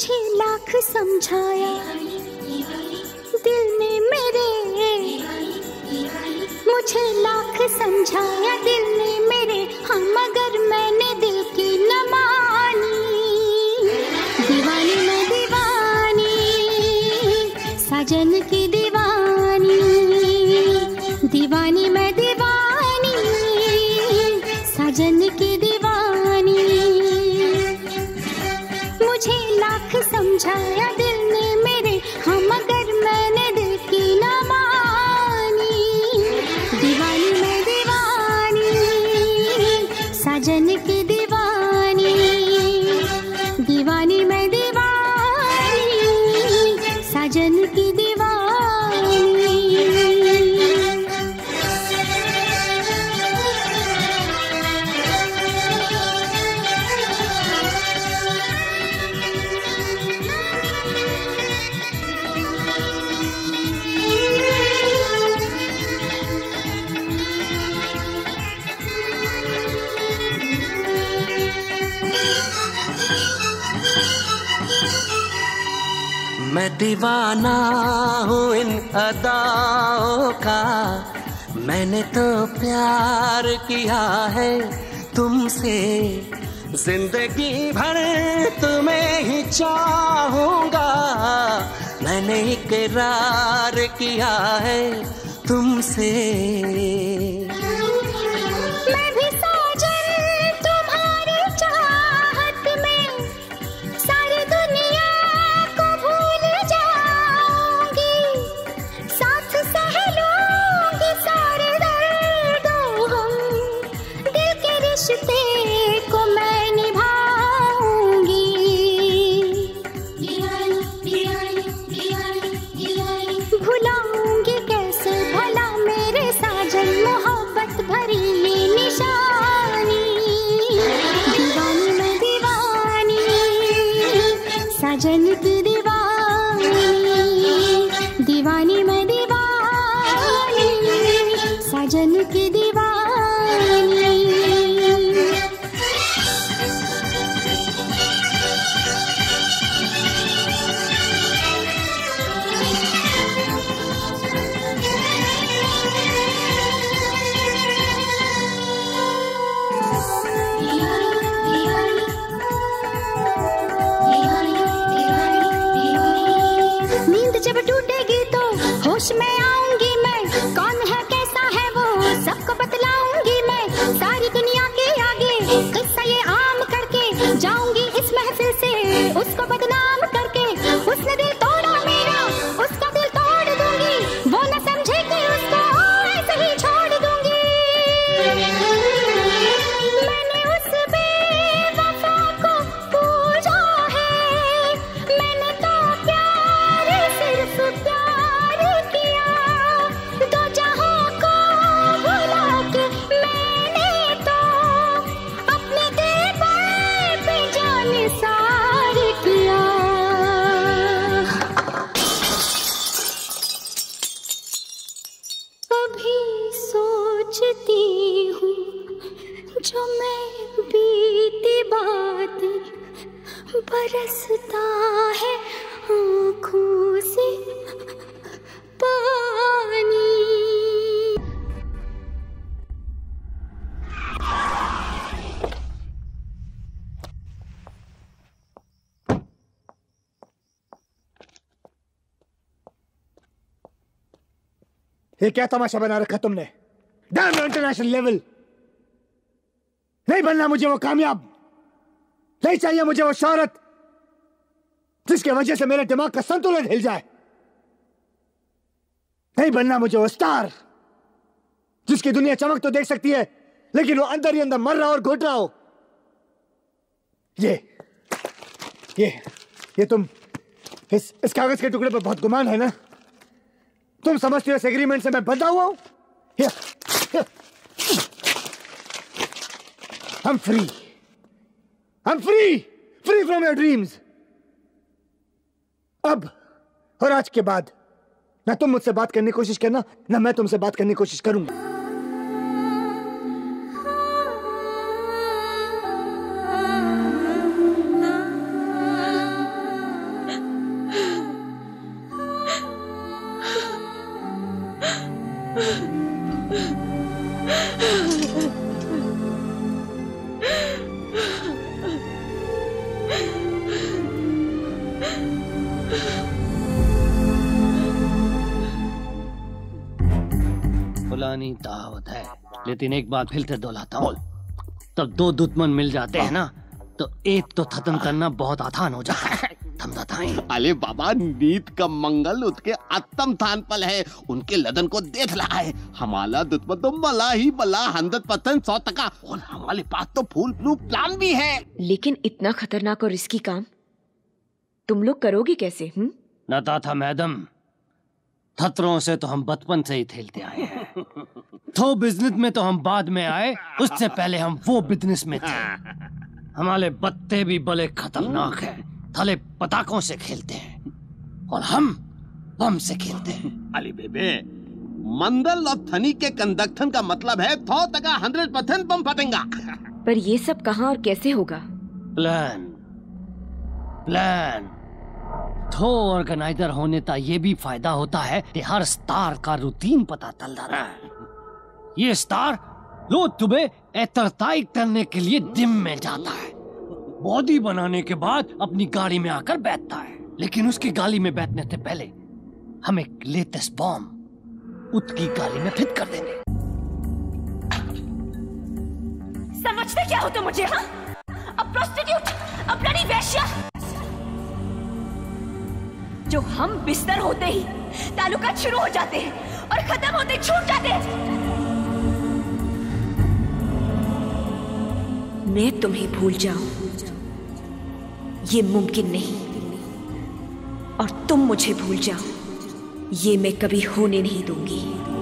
मुझे लाख समझाया दिल ने मेरे, मुझे लाख समझाया दिल ने मेरे, हाँ मगर मैंने दिल की न मानी। दीवानी मैं दीवानी, साजन की दीवानी, दीवानी मैं दीवानी, साजन की दीवानी। मुझे लाख समझाया दिल ने मेरे, हाँ मगर मैंने दिल की न मानी। दीवानी मैं दीवानी, साजन की दीवानी, दीवानी मैं दीवानी, साजन की दीवानी। मैं दीवाना हूँ इन अदाओं का, मैंने तो प्यार किया है तुमसे, जिंदगी भर तुम्हें ही चाहूंगा, मैंने इकरार किया है तुमसे। मैं भी साजन तुम्हारी चाहत में सारी दुनिया को भूल जाऊंगी, साथ सह लूंगी सारे दर्दों हम, दिल के रिश्ते को मैं निभाऊंगी। भुलाऊंगी कैसे भला मेरे साजन मोहब्बत भरी ये निशानी। दीवानी मैं दीवानी, साजन की दीवानी, दीवानी मैं दीवानी, साजन की दीवानी। नींद जब टूटेगी तो होश में आऊंगी मैं, कौन है कैसा है वो सबको बतलाऊंगी मैं, सारी दुनिया के आगे किस्सा ये आम करके जाऊंगी इस महफिल से उसको बदनाम करके। उसने दिल तोड़ा मेरा, उसका दिल तोड़ दूंगी, वो न समझे कि उसको ऐसे ही छोड़ दूंगी। मैंने उस बेवफा को पूजा है, मैंने तो प्यार सिर्फ प्यार किया, दो जहां को भुला के मैंने तो अपने दिल पर बेजान सार किया। कभी सोचती हूँ जो मैं बीती बात, बरसता है आँखों से पानी। ये क्या तमाशा बना रखा तुमने? Damn international level. नहीं बनना मुझे वो कामयाब, नहीं चाहिए मुझे वो शोहरत जिसकी वजह से मेरे दिमाग का संतुलन हिल जाए। नहीं बनना मुझे वो स्टार जिसकी दुनिया चमक तो देख सकती है लेकिन वो अंदर ही अंदर मर रहा और घुट रहा हो। ये ये ये तुम इस इस कागज के टुकड़े पर बहुत गुमान है ना? तुम समझते हो इस एग्रीमेंट से मैं बंधा हुआ हूं? I'm free. I'm free. Free from your dreams. अब और आज के बाद ना तुम मुझसे बात करने की कोशिश करना, ना मैं तुमसे बात करने की कोशिश करूंगा। पुरानी कहावत है, लेकिन एक बार फिर से दोहराता हूँ, तब दो दुश्मन मिल जाते हैं ना तो एक तो खत्म करना बहुत आसान हो जाता है। अरे बाबा, नीत का मंगल उसके आत्म थान पल है, उनके लदन को देख रहा है। हमारा दुश्मन तो मला ही मला, हंड्रेड परसेंट सौ टका, और हमारे पास तो फुल प्रूफ प्लान भी है। लेकिन इतना खतरनाक और रिस्की काम तुम लोग करोगे कैसे? हम्म नताथा मैडम, खतरों से तो हम बचपन से ही खेलते आए हैं। तो बिजनेस में तो हम बाद में आए, उससे पहले हम वो बिजनेस में थे। हमारे बत्ते भी बड़े खतरनाक हैं, थले पटाखों से खेलते हैं और हम बम से खेलते हैं। अली बेबे, मंडल और थनी के कंडक्शन का मतलब है सौ टका हंड्रेड परसेंट बम फटेगा। पर ये सब कहाँ और कैसे होगा? प्लान प्लान तो ऑर्गेनाइजर होने का ये भी फायदा होता है कि हर स्टार का रूटीन पता चल जाता है। ये स्टार रोज सुबह एक्सरसाइज करने के लिए जिम में जाता है, बॉडी बनाने के बाद अपनी गाड़ी में आकर बैठता है, लेकिन उसकी गाड़ी में बैठने से पहले हम एक लेटेस्ट बॉम्ब उसकी गाड़ी में फिट कर देंगे। समझते क्या हो तुम मुझे? हाँ, अब प्रोस्टिट्यूट, अब ब्लडी वेश्या। जो हम बिस्तर होते ही ताल्लुकात शुरू हो जाते हैं और खत्म होते छूट जाते हैं। मैं तुम्हें भूल जाऊं ये मुमकिन नहीं, और तुम मुझे भूल जाओ ये मैं कभी होने नहीं दूंगी।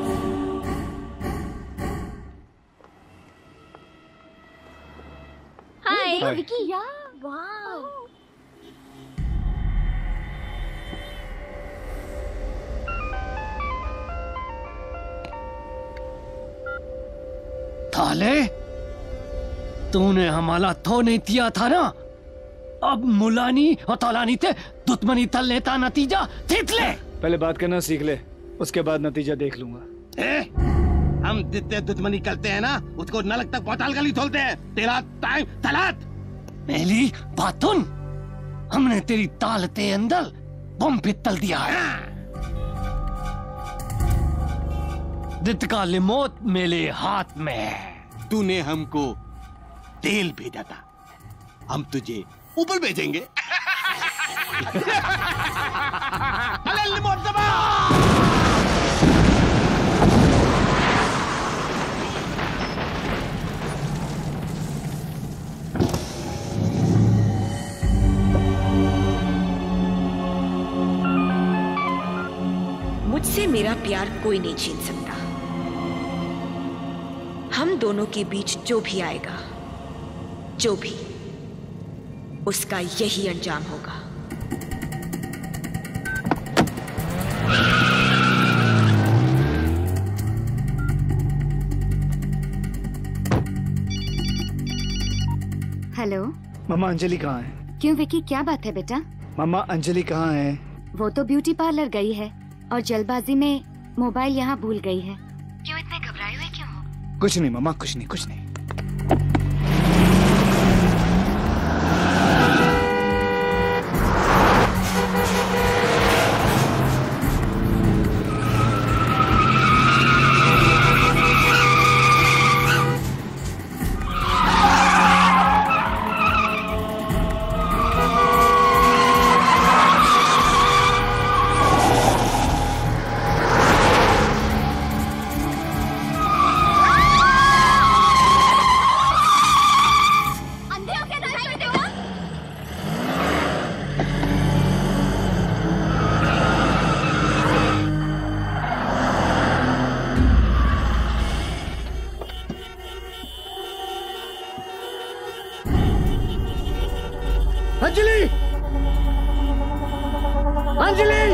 हाय विकी, या वाह। थाले, तूने हमारा तो नहीं किया था ना, अब मुलानी और तौलानी थे दुश्मनी तल लेता नतीजा देख ले। पहले बात करना सीख ले, उसके बाद नतीजा देख लूंगा। ए, हम जितने दुश्मनी करते हैं ना उसको नलक तक पौटाल गली खोलते हैं। तेरा टाइम तलात। पहली बात सुन, हमने तेरी ताल के अंदर बम पित्तल दिया है, जिसका रिमोट मेरे हाथ में है। तूने हमको तेल भेजा था, हम तुझे ऊपर भेजेंगे। अरे रिमोट दबा। मुझसे मेरा प्यार कोई नहीं छीन सकता। हम दोनों के बीच जो भी आएगा, जो भी, उसका यही अंजाम होगा। हेलो मामा, अंजलि कहाँ है? क्यों विकी, क्या बात है बेटा? मामा, अंजलि कहाँ है? वो तो ब्यूटी पार्लर गई है और जल्दबाजी में मोबाइल यहाँ भूल गई है। क्यों इतने घबराए हुए क्यों हो? कुछ नहीं मामा, कुछ नहीं, कुछ नहीं। अंजलि! अंजलि!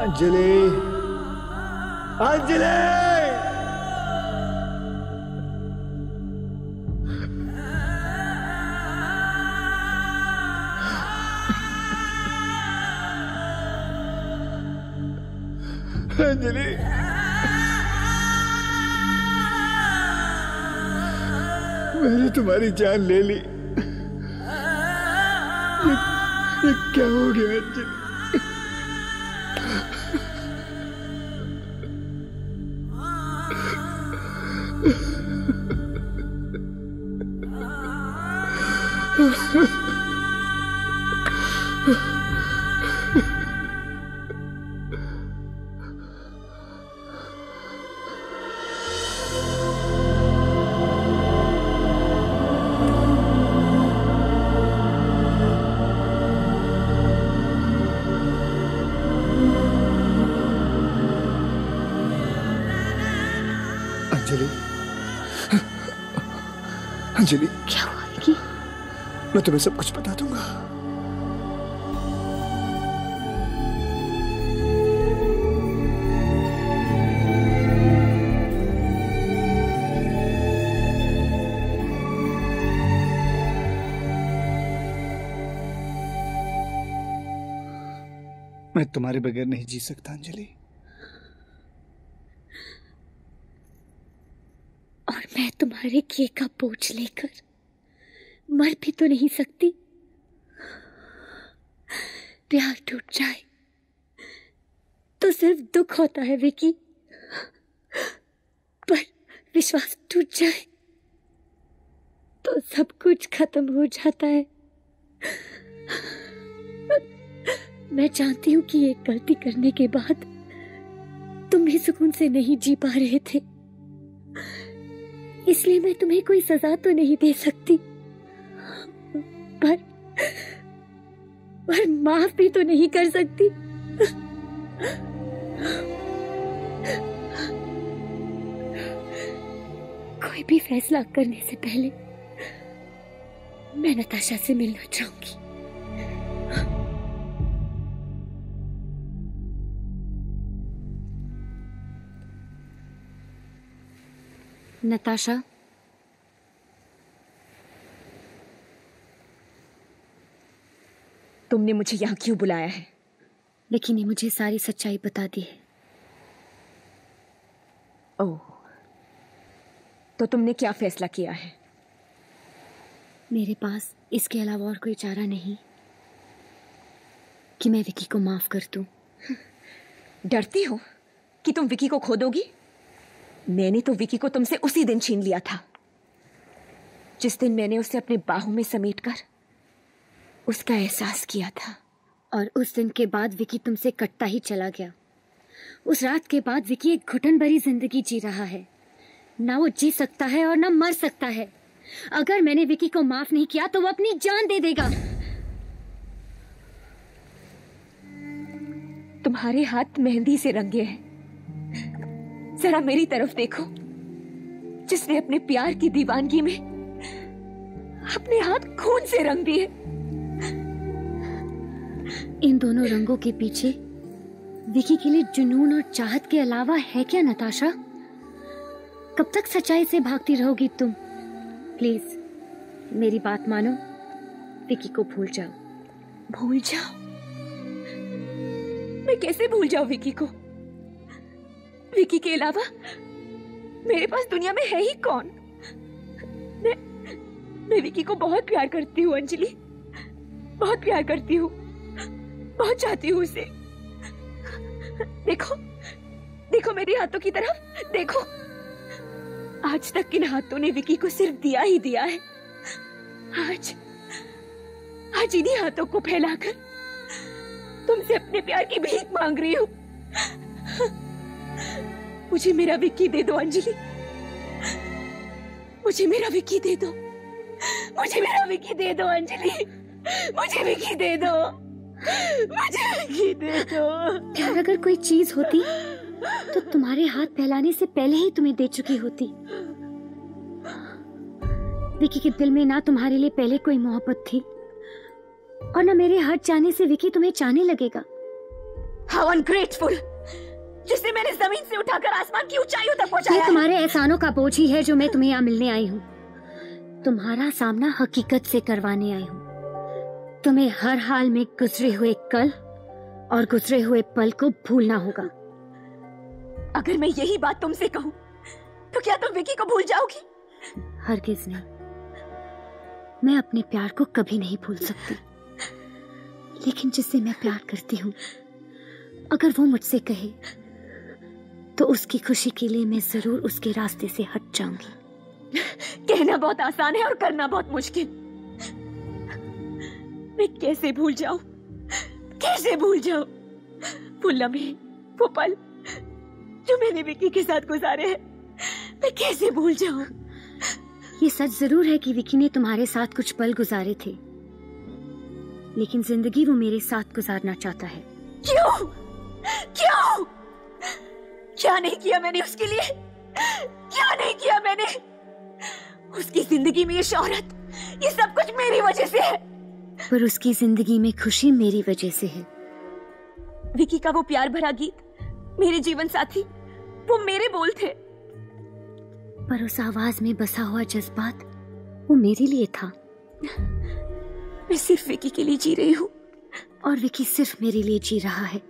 अंजलि, अंजलि, अंजलि, मैंने तुम्हारी जान ले ली। ये, ये क्या हो गया अंजलि? अंजलि, क्या हुआ विकी? मैं तुम्हें सब कुछ बता दूंगा। मैं तुम्हारे बगैर नहीं जी सकता अंजलि। और मैं तुम्हारे किए का बोझ लेकर मर भी तो नहीं सकती। प्यार टूट जाए तो सिर्फ दुख होता है विकी, पर विश्वास टूट जाए तो सब कुछ खत्म हो जाता है। मैं जानती हूं कि एक गलती करने के बाद तुम भी सुकून से नहीं जी पा रहे थे, इसलिए मैं तुम्हें कोई सजा तो नहीं दे सकती, पर पर माफ भी तो नहीं कर सकती। कोई भी फैसला करने से पहले मैं नताशा से मिलना चाहूंगी। नताशा, तुमने मुझे यहाँ क्यों बुलाया है? विकी ने मुझे सारी सच्चाई बता दी है। ओह, तो तुमने क्या फैसला किया है? मेरे पास इसके अलावा और कोई चारा नहीं कि मैं विकी को माफ कर दूं। डरती हो कि तुम विकी को खो दोगी? मैंने तो विकी को तुमसे उसी दिन छीन लिया था, जिस दिन मैंने उसे अपने बाहों में समेटकर उसका एहसास किया था। और उस दिन के बाद विकी तुमसे कटता ही चला गया। उस रात के बाद विकी एक घुटन भरी जिंदगी जी रहा है। ना वो जी सकता है और ना मर सकता है। अगर मैंने विकी को माफ नहीं किया तो वो अपनी जान दे देगा। तुम्हारे हाथ मेहंदी से रंगे हैं, जरा मेरी तरफ देखो, जिसने अपने प्यार की दीवानगी में अपने हाथ खून से रंग दिए। इन दोनों रंगों के पीछे विकी के लिए जुनून और चाहत के अलावा है क्या नताशा? कब तक सच्चाई से भागती रहोगी तुम? प्लीज मेरी बात मानो, विकी को भूल जाओ। भूल जाओ? मैं कैसे भूल जाऊं विकी को? विकी के अलावा मेरे पास दुनिया में है ही कौन? मैं मैं विकी को बहुत प्यार करती हूँ अंजलि, बहुत प्यार करती हूँ, बहुत चाहती हूँ उसे। देखो देखो मेरे हाथों की तरफ देखो। आज तक इन हाथों ने विकी को सिर्फ दिया ही दिया है। आज आज इन्हीं हाथों को फैलाकर तुमसे अपने प्यार की भीख मांग रही हूँ। मुझे मेरा विकी दे दो अंजलि, मुझे मेरा विकी दे दो, मुझे मेरा विकी दे दो अंजलि, मुझे विकी दे दो, मुझे विकी दे दो। प्यार अगर कोई चीज होती तो तुम्हारे हाथ फैलाने से पहले ही तुम्हें दे चुकी होती। विकी के दिल में ना तुम्हारे लिए पहले कोई मोहब्बत थी और ना मेरे हट जाने से विकी तुम्हें चाहने लगेगा। हाउ अनग्रेटफुल, जिसे मैंने जमीन से उठाकर आसमान की ऊंचाइयों तक ये पहुंचाया है। तुम्हारे एहसानों का बोझ ही है जो मैं तुम्हें यहाँ मिलने आई हूँ। तुम्हारा सामना हकीकत से करवाने आई हूँ। तुम्हें हर हाल में गुजरे हुए कल और गुजरे हुए पल को भूलना होगा। अगर मैं यही बात तुमसे कहूँ तो क्या तुम विकी को भूल जाओगी? हरगिज नहीं, मैं अपने प्यार को कभी नहीं भूल सकती, लेकिन जिससे मैं प्यार करती हूँ अगर वो मुझसे कहे तो उसकी खुशी के लिए मैं जरूर उसके रास्ते से हट जाऊंगी। कहना बहुत आसान है और करना बहुत मुश्किल। मैं कैसे भूल जाऊं, कैसे भूल जाऊं वो लम्हे, वो पल जो मैंने विकी के साथ गुजारे हैं, मैं कैसे भूल जाऊं? ये सच जरूर है कि विकी ने तुम्हारे साथ कुछ पल गुजारे थे, लेकिन जिंदगी वो मेरे साथ गुजारना चाहता है। क्यों? क्यों? क्या नहीं किया मैंने उसके लिए? क्या नहीं किया मैंने? उसकी जिंदगी में ये शोहरत, ये सब कुछ मेरी वजह से है। पर उसकी जिंदगी में खुशी मेरी वजह से है। विकी का वो प्यार भरा गीत, मेरे जीवन साथी, वो मेरे बोल थे। पर उस आवाज में बसा हुआ जज्बात वो मेरे लिए था। मैं सिर्फ विकी के लिए जी रही हूँ और विकी सिर्फ मेरे लिए जी रहा है।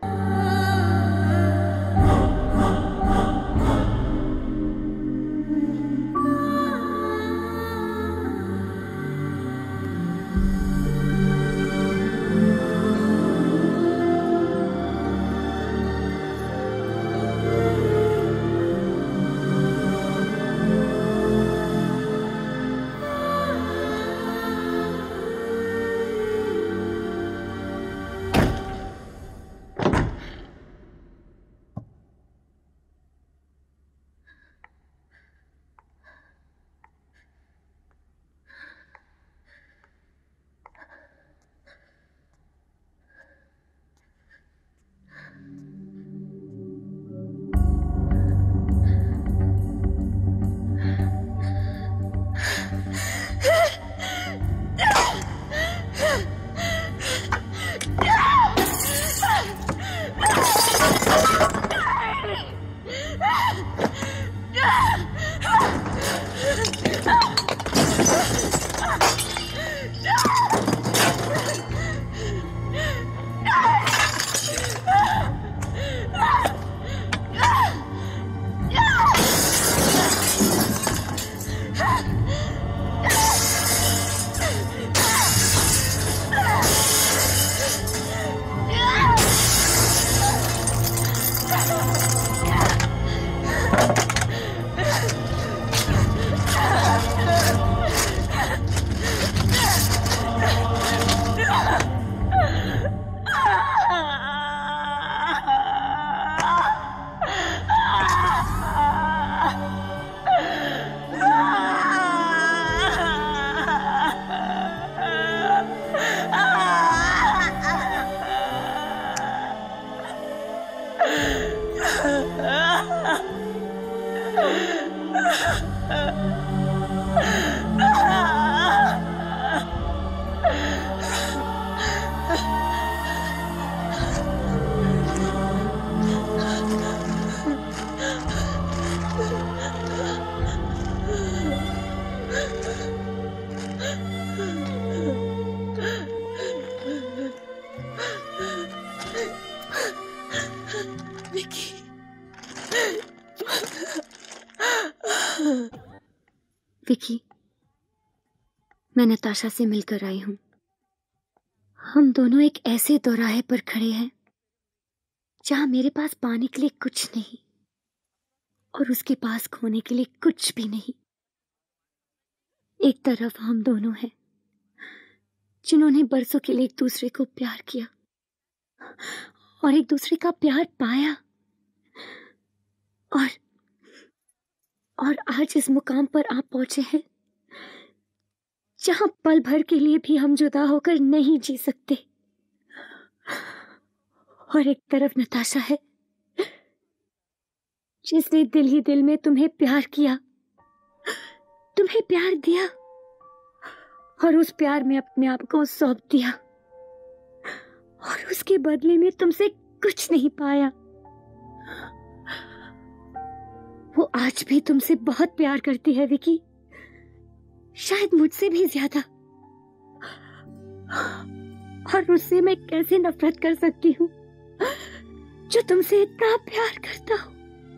विकी, मैं नताशा से मिलकर आई हूं। हम दोनों एक ऐसे दोराहे पर खड़े हैं जहां मेरे पास पाने के लिए कुछ नहीं और उसके पास खोने के लिए कुछ भी नहीं। एक तरफ हम दोनों हैं जिन्होंने बरसों के लिए एक दूसरे को प्यार किया और एक दूसरे का प्यार पाया और और आज इस मुकाम पर आप पहुंचे हैं जहां पल भर के लिए भी हम जुदा होकर नहीं जी सकते। और एक तरफ नताशा है जिसने दिल ही दिल में तुम्हें प्यार किया, तुम्हें प्यार दिया और उस प्यार में अपने आप को सौंप दिया और उसके बदले में तुमसे कुछ नहीं पाया। वो आज भी तुमसे बहुत प्यार करती है विकी, शायद मुझसे भी ज्यादा। और उससे मैं कैसे नफरत कर सकती हूँ जो तुमसे इतना प्यार करता हो।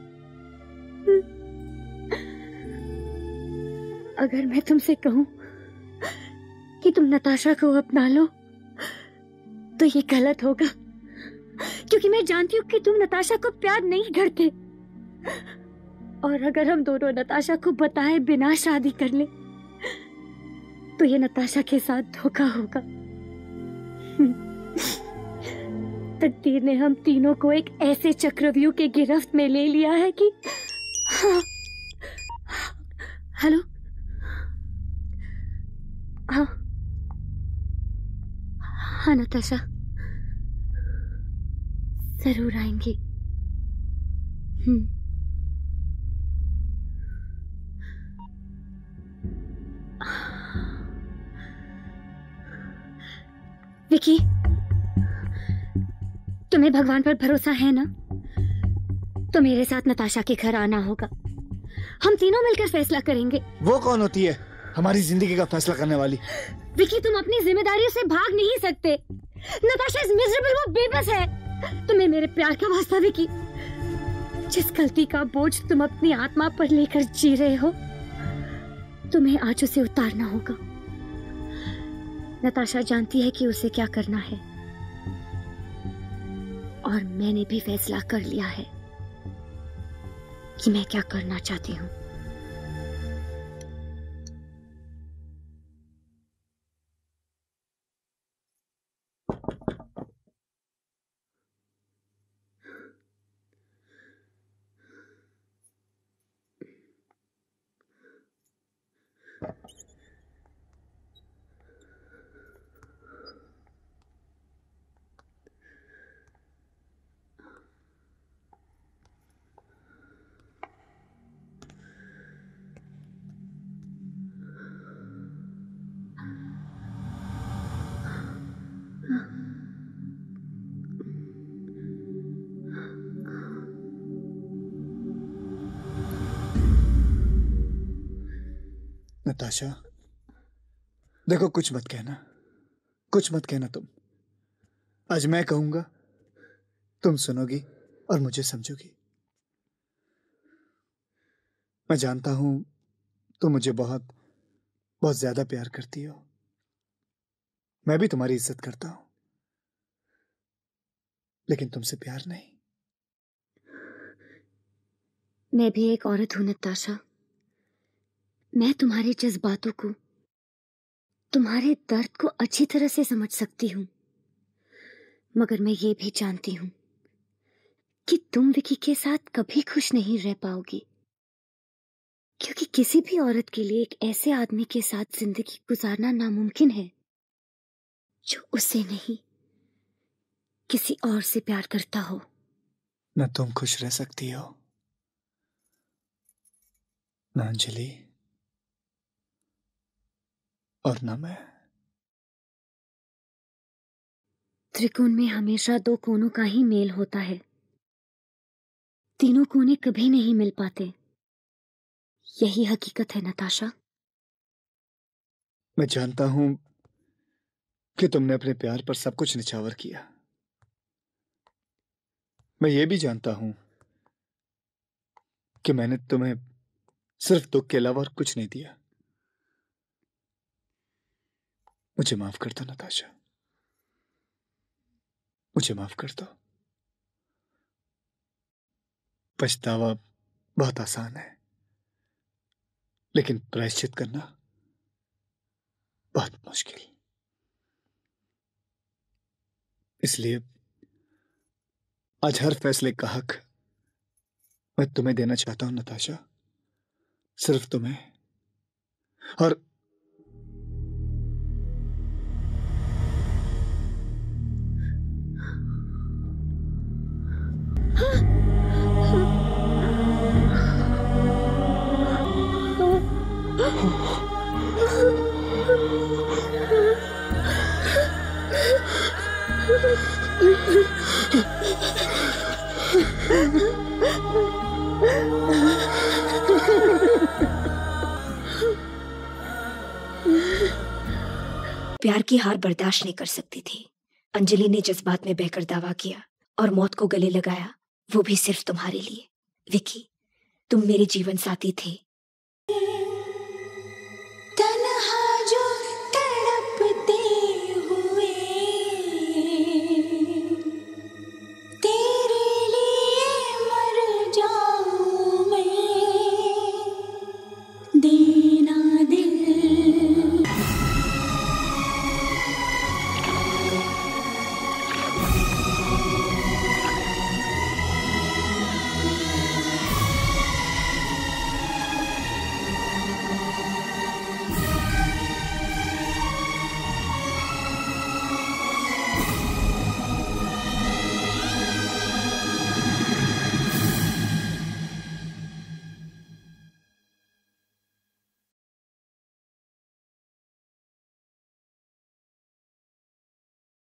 अगर मैं तुमसे कहूं कि तुम नताशा को अपना लो तो ये गलत होगा, क्योंकि मैं जानती हूँ कि तुम नताशा को प्यार नहीं करते। और अगर हम दोनों नताशा को बताए बिना शादी कर ले तो ये नताशा के साथ धोखा होगा। तकदीर ने हम तीनों को एक ऐसे चक्रव्यूह के गिरफ्त में ले लिया है कि हाँ, हेलो, हाँ हाँ नताशा, जरूर आएंगी। हम्म विकी, तुम्हें भगवान पर भरोसा है ना? तो मेरे साथ नताशा के घर आना होगा। हम तीनों मिलकर फैसला करेंगे। वो कौन होती है हमारी जिंदगी का फैसला करने वाली? विकी, तुम अपनी जिम्मेदारियों से भाग नहीं सकते। नताशा इज मिजरेबल, वो बेबस है। तुम्हें मेरे प्यार का वास्ता विकी, जिस गलती का बोझ तुम अपनी आत्मा पर लेकर जी रहे हो, तुम्हें आज उसे उतारना होगा। नताशा जानती है कि उसे क्या करना है, और मैंने भी फैसला कर लिया है कि मैं क्या करना चाहती हूँ। नताशा, देखो, कुछ मत कहना, कुछ मत कहना। तुम आज मैं कहूंगा, तुम सुनोगी और मुझे समझोगी। मैं जानता हूं तुम मुझे बहुत बहुत ज्यादा प्यार करती हो। मैं भी तुम्हारी इज्जत करता हूं, लेकिन तुमसे प्यार नहीं। मैं भी एक औरत हूं नताशा। मैं तुम्हारे जज्बातों को, तुम्हारे दर्द को अच्छी तरह से समझ सकती हूँ, मगर मैं ये भी जानती हूँ कि तुम विकी के साथ कभी खुश नहीं रह पाओगी, क्योंकि किसी भी औरत के लिए एक ऐसे आदमी के साथ जिंदगी गुजारना नामुमकिन है जो उसे नहीं, किसी और से प्यार करता हो। न तुम खुश रह सकती हो, न अंजलि, और न मैं। त्रिकोण में हमेशा दो कोनों का ही मेल होता है, तीनों कोने कभी नहीं मिल पाते। यही हकीकत है नताशा। मैं जानता हूं कि तुमने अपने प्यार पर सब कुछ निछावर किया। मैं ये भी जानता हूं कि मैंने तुम्हें सिर्फ दुख के अलावा और कुछ नहीं दिया। मुझे माफ कर दो नताशा, मुझे माफ कर दो। पछतावा बहुत आसान है, लेकिन प्रायश्चित करना बहुत मुश्किल। इसलिए आज हर फैसले का हक मैं तुम्हें देना चाहता हूं नताशा, सिर्फ तुम्हें। और प्यार की हार बर्दाश्त नहीं कर सकती थी। अंजलि ने जज्बात में बहकर दावा किया और मौत को गले लगाया, वो भी सिर्फ तुम्हारे लिए। विकी, तुम मेरे जीवन साथी थे,